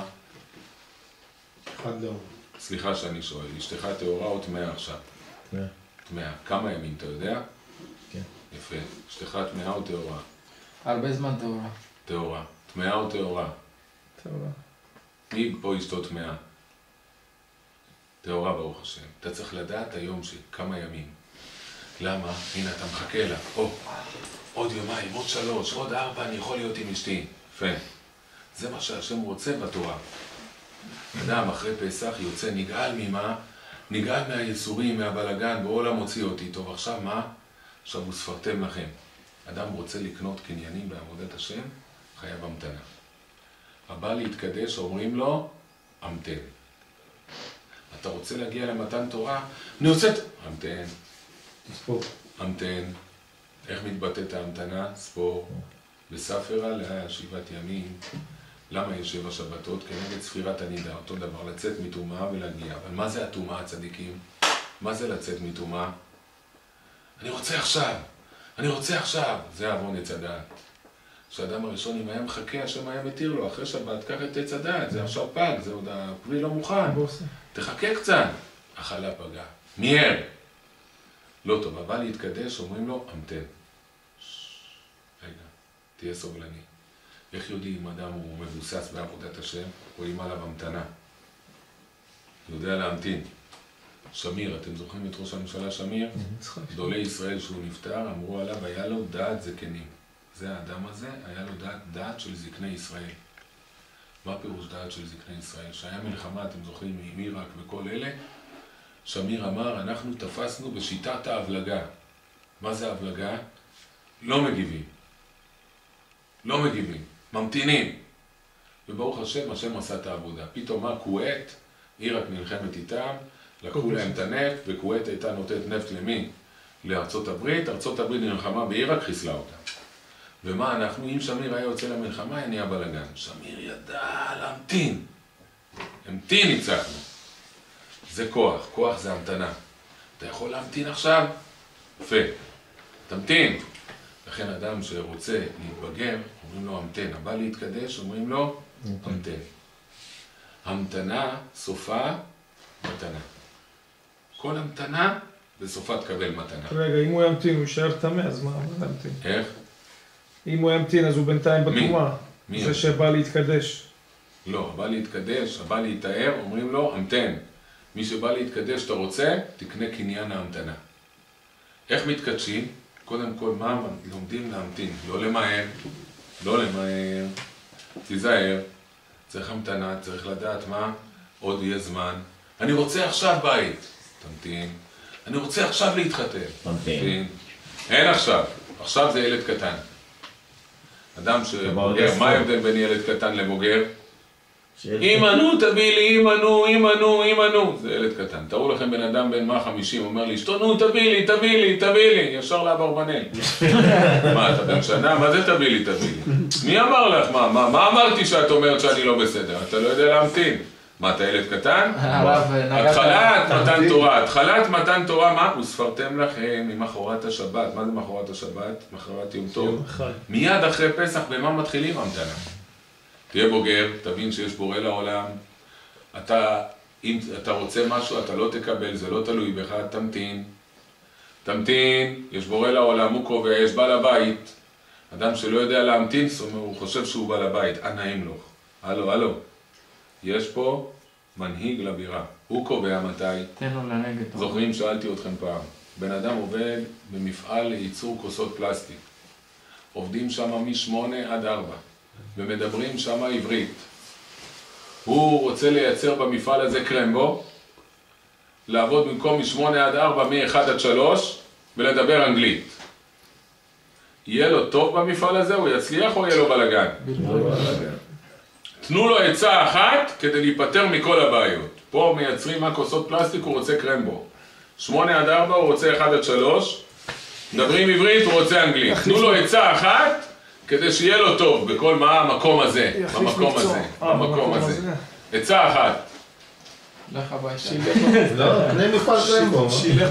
[SPEAKER 2] אחד לא.
[SPEAKER 1] סליחה שאני שואל, אשתך טהורה או טמאה עכשיו?
[SPEAKER 2] טמאה.
[SPEAKER 1] טמאה. כמה ימים אתה יודע?
[SPEAKER 2] כן.
[SPEAKER 1] יפה. אשתך טמאה או טהורה?
[SPEAKER 4] הרבה זמן טהורה.
[SPEAKER 1] טהורה. טמאה או טהורה?
[SPEAKER 5] טהורה.
[SPEAKER 1] מי פה אשתו טמאה? טהורה ברוך השם. אתה צריך לדעת היום שכמה ימים. למה? הנה אתה מחכה לה. או, עוד יומיים, עוד שלוש, עוד ארבע, אני יכול להיות עם אשתי. יפה. זה מה שהשם רוצה בתורה. אדם אחרי פסח יוצא נגעל ממה? נגעל מהייסורים, מהבלגן, בעולם הוציא אותי. טוב, עכשיו מה? עכשיו הוא ספרתם לכם. אדם רוצה לקנות קניינים בעבודת השם, חייב המתנה. הבא להתקדש, אומרים לו, המתן. אתה רוצה להגיע למתן תורה? אני רוצה... המתן.
[SPEAKER 2] תספור.
[SPEAKER 1] המתן. איך מתבטאת ההמתנה? ספור. בספרה לשבעת ימים. למה יש שבע שבתות? כנגד ספירת הנידה, אותו דבר, לצאת מטומאה ולהגיע. אבל מה זה הטומאה הצדיקים? מה זה לצאת מטומאה? אני רוצה עכשיו, אני רוצה עכשיו. זה עוון עץ הדעת. כשאדם הראשון, אם היה מחכה, השם היה מתיר לו, אחרי שבת, קח את עץ הדעת, זה עכשיו פג, זה עוד הפרי לא מוכן. תחכה קצת. החלה פגע. מיהר. לא טוב, אבל להתקדש, אומרים לו, המתן. רגע, תהיה סובלני. איך יודעים אם אדם הוא מבוסס בעבודת השם? רואים עליו המתנה. יודע להמתין. שמיר, אתם זוכרים את ראש הממשלה שמיר? גדולי ישראל שהוא נפטר, אמרו עליו, היה לו דעת זקנים. זה האדם הזה, היה לו דעת, דעת של זקני ישראל. מה פירוש דעת של זקני ישראל? שהיה מלחמה, אתם זוכרים, עם עיראק וכל אלה, שמיר אמר, אנחנו תפסנו בשיטת ההבלגה. מה זה ההבלגה? לא מגיבים. לא מגיבים. ממתינים. וברוך השם, השם עשה את העבודה. פתאום מה? כווית, עיראק נלחמת איתם, לקחו להם את הנפט, וכווית הייתה נותנת נפט למי? לארצות הברית. ארצות הברית נלחמה בעיראק, חיסלה אותה. ומה אנחנו? אם שמיר היה יוצא למלחמה, היה נהיה בלגן. שמיר ידע להמתין. המתין ניצחנו. זה כוח. כוח זה המתנה. אתה יכול להמתין עכשיו? יפה. תמתין. לכן אדם שרוצה להתבגר, אומרים לו המתן. הבא להתקדש, אומרים לו המתן. המתנה, סופה, מתנה. כל המתנה, בסופה תקבל מתנה.
[SPEAKER 5] רגע, אם הוא ימתין, הוא יישאר טמא, אז מה ימתין?
[SPEAKER 1] איך?
[SPEAKER 5] אם הוא ימתין, אז הוא בינתיים בטומאה.
[SPEAKER 1] מי?
[SPEAKER 5] זה שבא להתקדש.
[SPEAKER 1] לא, הבא להתקדש, הבא להתאר, אומרים לו המתן. מי שבא להתקדש, אתה רוצה, תקנה קניין ההמתנה. איך מתקדשים? קודם כל, מה לומדים להמתין? לא למהר, לא למהר, תיזהר, צריך המתנה, צריך לדעת מה, עוד יהיה זמן. אני רוצה עכשיו בית, תמתין. אני רוצה עכשיו להתחתן, תמתין. אין עכשיו, עכשיו זה ילד קטן. אדם שבוגר, מה ההבדל בין ילד קטן לבוגר? אימנו, תביא לי, אימנו, אימנו, אימנו. זה ילד קטן. תראו לכם בן אדם בן מאה וחמישים, אומר לי, אשתו, נו, תביא לי, תביא לי, תביא לי. ישר לאברבנאל. מה, אתה בן שנה? מה זה תביא לי, תביא לי? מי אמר לך? מה, מה, מה אמרתי שאת אומרת שאני לא בסדר? אתה לא יודע להמתין. מה, אתה ילד קטן? התחלת מתן תורה. התחלת מתן תורה, מה? וספרתם לכם ממחרת השבת. מה זה מחרת השבת? מחרת יום טוב. מיד אחרי פסח, במה מתחילים? המתנה. תהיה בוגר, תבין שיש בורא לעולם. אתה, אם אתה רוצה משהו, אתה לא תקבל, זה לא תלוי בך, תמתין. תמתין, יש בורא לעולם, הוא קובע, יש בעל הבית. אדם שלא יודע להמתין, הוא חושב שהוא בעל הבית, הנעים לו. הלו, הלו. יש פה מנהיג לבירה. הוא קובע מתי.
[SPEAKER 4] תן לו לנגד.
[SPEAKER 1] זוכרים, שאלתי אתכם פעם. בן אדם עובד במפעל לייצור כוסות פלסטיק. עובדים שם משמונה עד ארבע. ומדברים שם עברית. הוא רוצה לייצר במפעל הזה קרמבו, לעבוד במקום משמונה עד ארבע, מאחד עד שלוש, ולדבר אנגלית. יהיה לו טוב במפעל הזה, הוא יצליח או יהיה לו בלגן? תנו לו עצה אחת כדי להיפטר מכל הבעיות. פה מייצרים מה כוסות פלסטיק, הוא רוצה קרמבו. שמונה עד ארבע, הוא רוצה אחד עד שלוש. מדברים עברית, הוא רוצה אנגלית. תנו לו עצה אחת כדי שיהיה לו טוב בכל מה המקום הזה, במקום הזה, במקום הזה. עצה אחת.
[SPEAKER 4] לך הביתה.
[SPEAKER 2] לא, קנה מפעל קרמבו.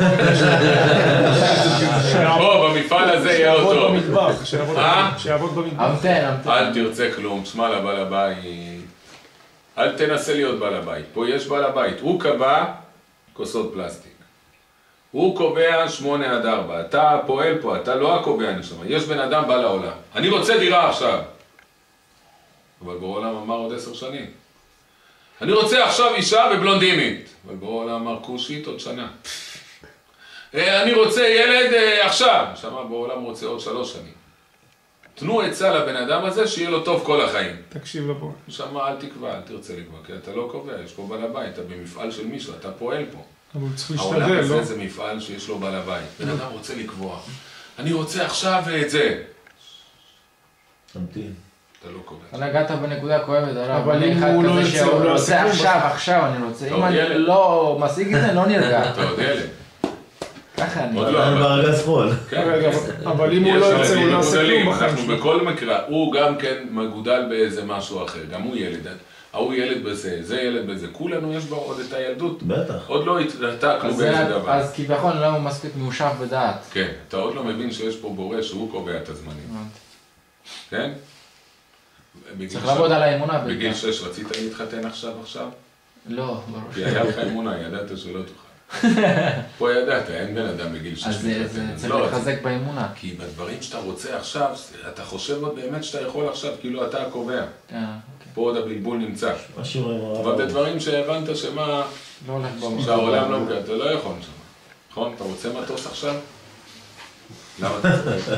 [SPEAKER 1] פה, במפעל הזה יהיה אותו.
[SPEAKER 5] שיעבוד במטבח. שיעבוד במטבח.
[SPEAKER 4] המתן, המתן.
[SPEAKER 1] אל תרצה כלום, תשמע לבעל הבית. אל תנסה להיות בעל הבית. פה יש בעל הבית. הוא קבע כוסות פלסטיק. הוא קובע שמונה עד ארבע. אתה פועל פה, אתה לא הקובע נשמה. יש בן אדם בא לעולם. אני רוצה דירה עכשיו. אבל בעולם אמר עוד עשר שנים. אני רוצה עכשיו אישה ובלונדינית. אבל בעולם אמר כושית עוד שנה. אני רוצה ילד עכשיו. שמה בעולם רוצה עוד שלוש שנים. תנו עצה לבן אדם הזה שיהיה לו טוב כל החיים.
[SPEAKER 5] תקשיב לבוא.
[SPEAKER 1] שמה אל תקבע, אל תרצה לקבוע, כי אתה לא קובע, יש פה בעל הבית, אתה במפעל של מישהו, אתה פועל פה.
[SPEAKER 5] אבל הוא צריך להשתדל,
[SPEAKER 1] העולם
[SPEAKER 5] לא?
[SPEAKER 1] הזה זה מפעל שיש לו בעל הבית. בן אדם רוצה לקבוע. אני רוצה עכשיו את זה.
[SPEAKER 2] תמתין.
[SPEAKER 1] אתה לא קובע.
[SPEAKER 4] אתה נגעת בנקודה כואבת,
[SPEAKER 5] אבל
[SPEAKER 4] אני
[SPEAKER 5] אם
[SPEAKER 4] אחד
[SPEAKER 5] הוא לא
[SPEAKER 4] כזה
[SPEAKER 5] ירצה, הוא לא
[SPEAKER 4] שרוצה
[SPEAKER 5] יעשה
[SPEAKER 4] עכשיו,
[SPEAKER 5] כלום.
[SPEAKER 4] עכשיו אני רוצה.
[SPEAKER 1] טוב,
[SPEAKER 4] אם אני
[SPEAKER 1] ילד.
[SPEAKER 4] לא משיג את זה, לא נרגע.
[SPEAKER 1] אתה עוד ילד.
[SPEAKER 4] ככה אני.
[SPEAKER 1] עוד לא,
[SPEAKER 2] אני
[SPEAKER 1] אבל-
[SPEAKER 2] בארגז חול.
[SPEAKER 1] כן.
[SPEAKER 5] רגע, אבל אם הוא
[SPEAKER 1] יש
[SPEAKER 5] לא ירצה,
[SPEAKER 1] ילדים
[SPEAKER 5] הוא לא יעשה
[SPEAKER 1] מגודלים,
[SPEAKER 5] כלום בחיים
[SPEAKER 1] אנחנו
[SPEAKER 5] שלו.
[SPEAKER 1] בכל מקרה, הוא גם כן מגודל באיזה משהו אחר, גם הוא ילד. ההוא ילד בזה, זה ילד בזה. כולנו יש בו עוד את הילדות.
[SPEAKER 2] בטח.
[SPEAKER 1] עוד לא התעתקנו
[SPEAKER 4] אז
[SPEAKER 1] באיזה
[SPEAKER 4] זה-
[SPEAKER 1] דבר.
[SPEAKER 4] אז כביכול לא מספיק מיושב בדעת.
[SPEAKER 1] כן, אתה עוד לא מבין שיש פה בורא שהוא קובע את הזמנים. כן? בגיל
[SPEAKER 4] צריך
[SPEAKER 1] שש-
[SPEAKER 4] לעבוד על האמונה.
[SPEAKER 1] בגיל
[SPEAKER 4] בעיקר.
[SPEAKER 1] שש רצית להתחתן עכשיו עכשיו?
[SPEAKER 4] לא, ברור.
[SPEAKER 1] כי היה לך אמונה, ידעת שלא תוכל. פה ידעת, אין בן אדם בגיל שש
[SPEAKER 4] אז זה-
[SPEAKER 1] מתחתן.
[SPEAKER 4] זה
[SPEAKER 1] אז
[SPEAKER 4] צריך
[SPEAKER 1] לא,
[SPEAKER 4] להתחזק באמונה.
[SPEAKER 1] כי בדברים שאתה רוצה עכשיו, אתה חושב עוד באמת שאתה יכול עכשיו, כאילו אתה הקובע.
[SPEAKER 4] אה, אוקיי.
[SPEAKER 1] פה עוד הבלבול נמצא.
[SPEAKER 2] משהו עם הרב.
[SPEAKER 1] אבל בדברים שהבנת שמה,
[SPEAKER 4] לא הולך במוח.
[SPEAKER 1] שהעולם לא מקבל, אתה לא יכול שם. נכון? אתה רוצה מטוס עכשיו? למה אתה צריך?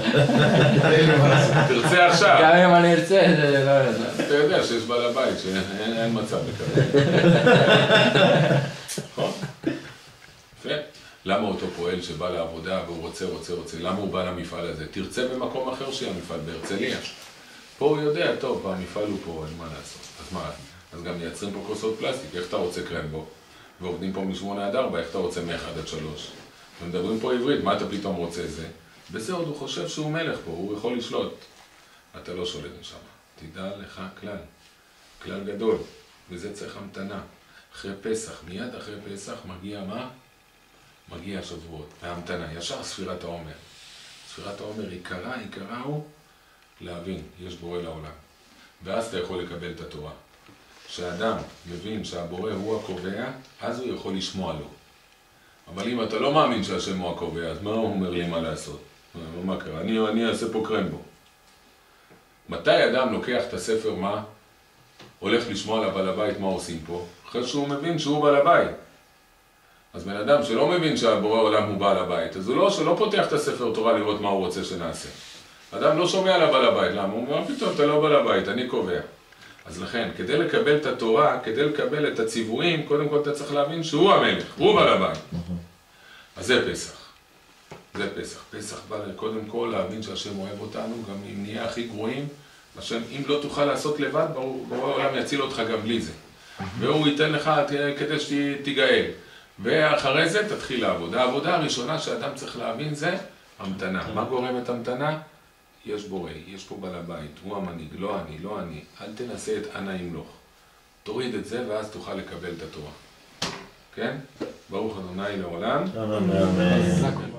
[SPEAKER 1] תרצה עכשיו.
[SPEAKER 4] גם אם אני ארצה, זה לא יודע.
[SPEAKER 1] אתה יודע שיש בעל הבית, שאין אין מצב לקבל. נכון? יפה. למה אותו פועל שבא לעבודה והוא רוצה, רוצה, רוצה? למה הוא בא למפעל הזה? תרצה במקום אחר שיהיה המפעל בהרצליה. פה הוא יודע, טוב, המפעל הוא פה, אין מה לעשות. אז מה? אז גם מייצרים פה כוסות פלסטיק, איך אתה רוצה קרמבו? ועובדים פה משמונה עד ארבע, איך אתה רוצה מאחד עד שלוש? ומדברים פה עברית, מה אתה פתאום רוצה זה? וזה עוד הוא חושב שהוא מלך פה, הוא יכול לשלוט. אתה לא שולט משם. תדע לך כלל, כלל גדול, וזה צריך המתנה. אחרי פסח, מיד אחרי פסח מגיע מה? מגיע השבועות, וההמתנה, ישר ספירת העומר. ספירת העומר עיקרה, עיקרה הוא להבין, יש בורא לעולם. ואז אתה יכול לקבל את התורה. כשאדם מבין שהבורא הוא הקובע, אז הוא יכול לשמוע לו. אבל אם אתה לא מאמין שהשם הוא הקובע, אז מה הוא אומר לי מה לעשות? מה קרה? אני, אני אעשה פה קרמבו. מתי אדם לוקח את הספר מה? הולך לשמוע לבעל הבית מה עושים פה? אחרי שהוא מבין שהוא בעל הבית. אז בן אדם שלא מבין שהבורא עולם הוא בעל הבית, אז הוא לא, שלא פותח את הספר תורה לראות מה הוא רוצה שנעשה. אדם לא שומע לבעל הבית, למה? הוא אומר, פתאום אתה לא בעל הבית, אני קובע. אז לכן, כדי לקבל את התורה, כדי לקבל את הציוויים, קודם כל אתה צריך להבין שהוא המלך, הוא בעל הבית. אז זה פסח. זה פסח. פסח בא קודם כל להבין שהשם אוהב אותנו, גם אם נהיה הכי גרועים, השם, אם לא תוכל לעשות לבד, בורא העולם יציל אותך גם בלי זה. והוא ייתן לך כדי שתיגאל. ואחרי זה תתחיל לעבוד. העבודה הראשונה שאדם צריך להבין זה המתנה. מה גורמת המתנה? יש בורא, יש פה בעל הבית, הוא המנהיג, לא אני, לא אני. אל תנסה את אנא ימלוך. תוריד את זה ואז תוכל לקבל את התורה. כן? ברוך ה' לעולם.
[SPEAKER 2] אמן.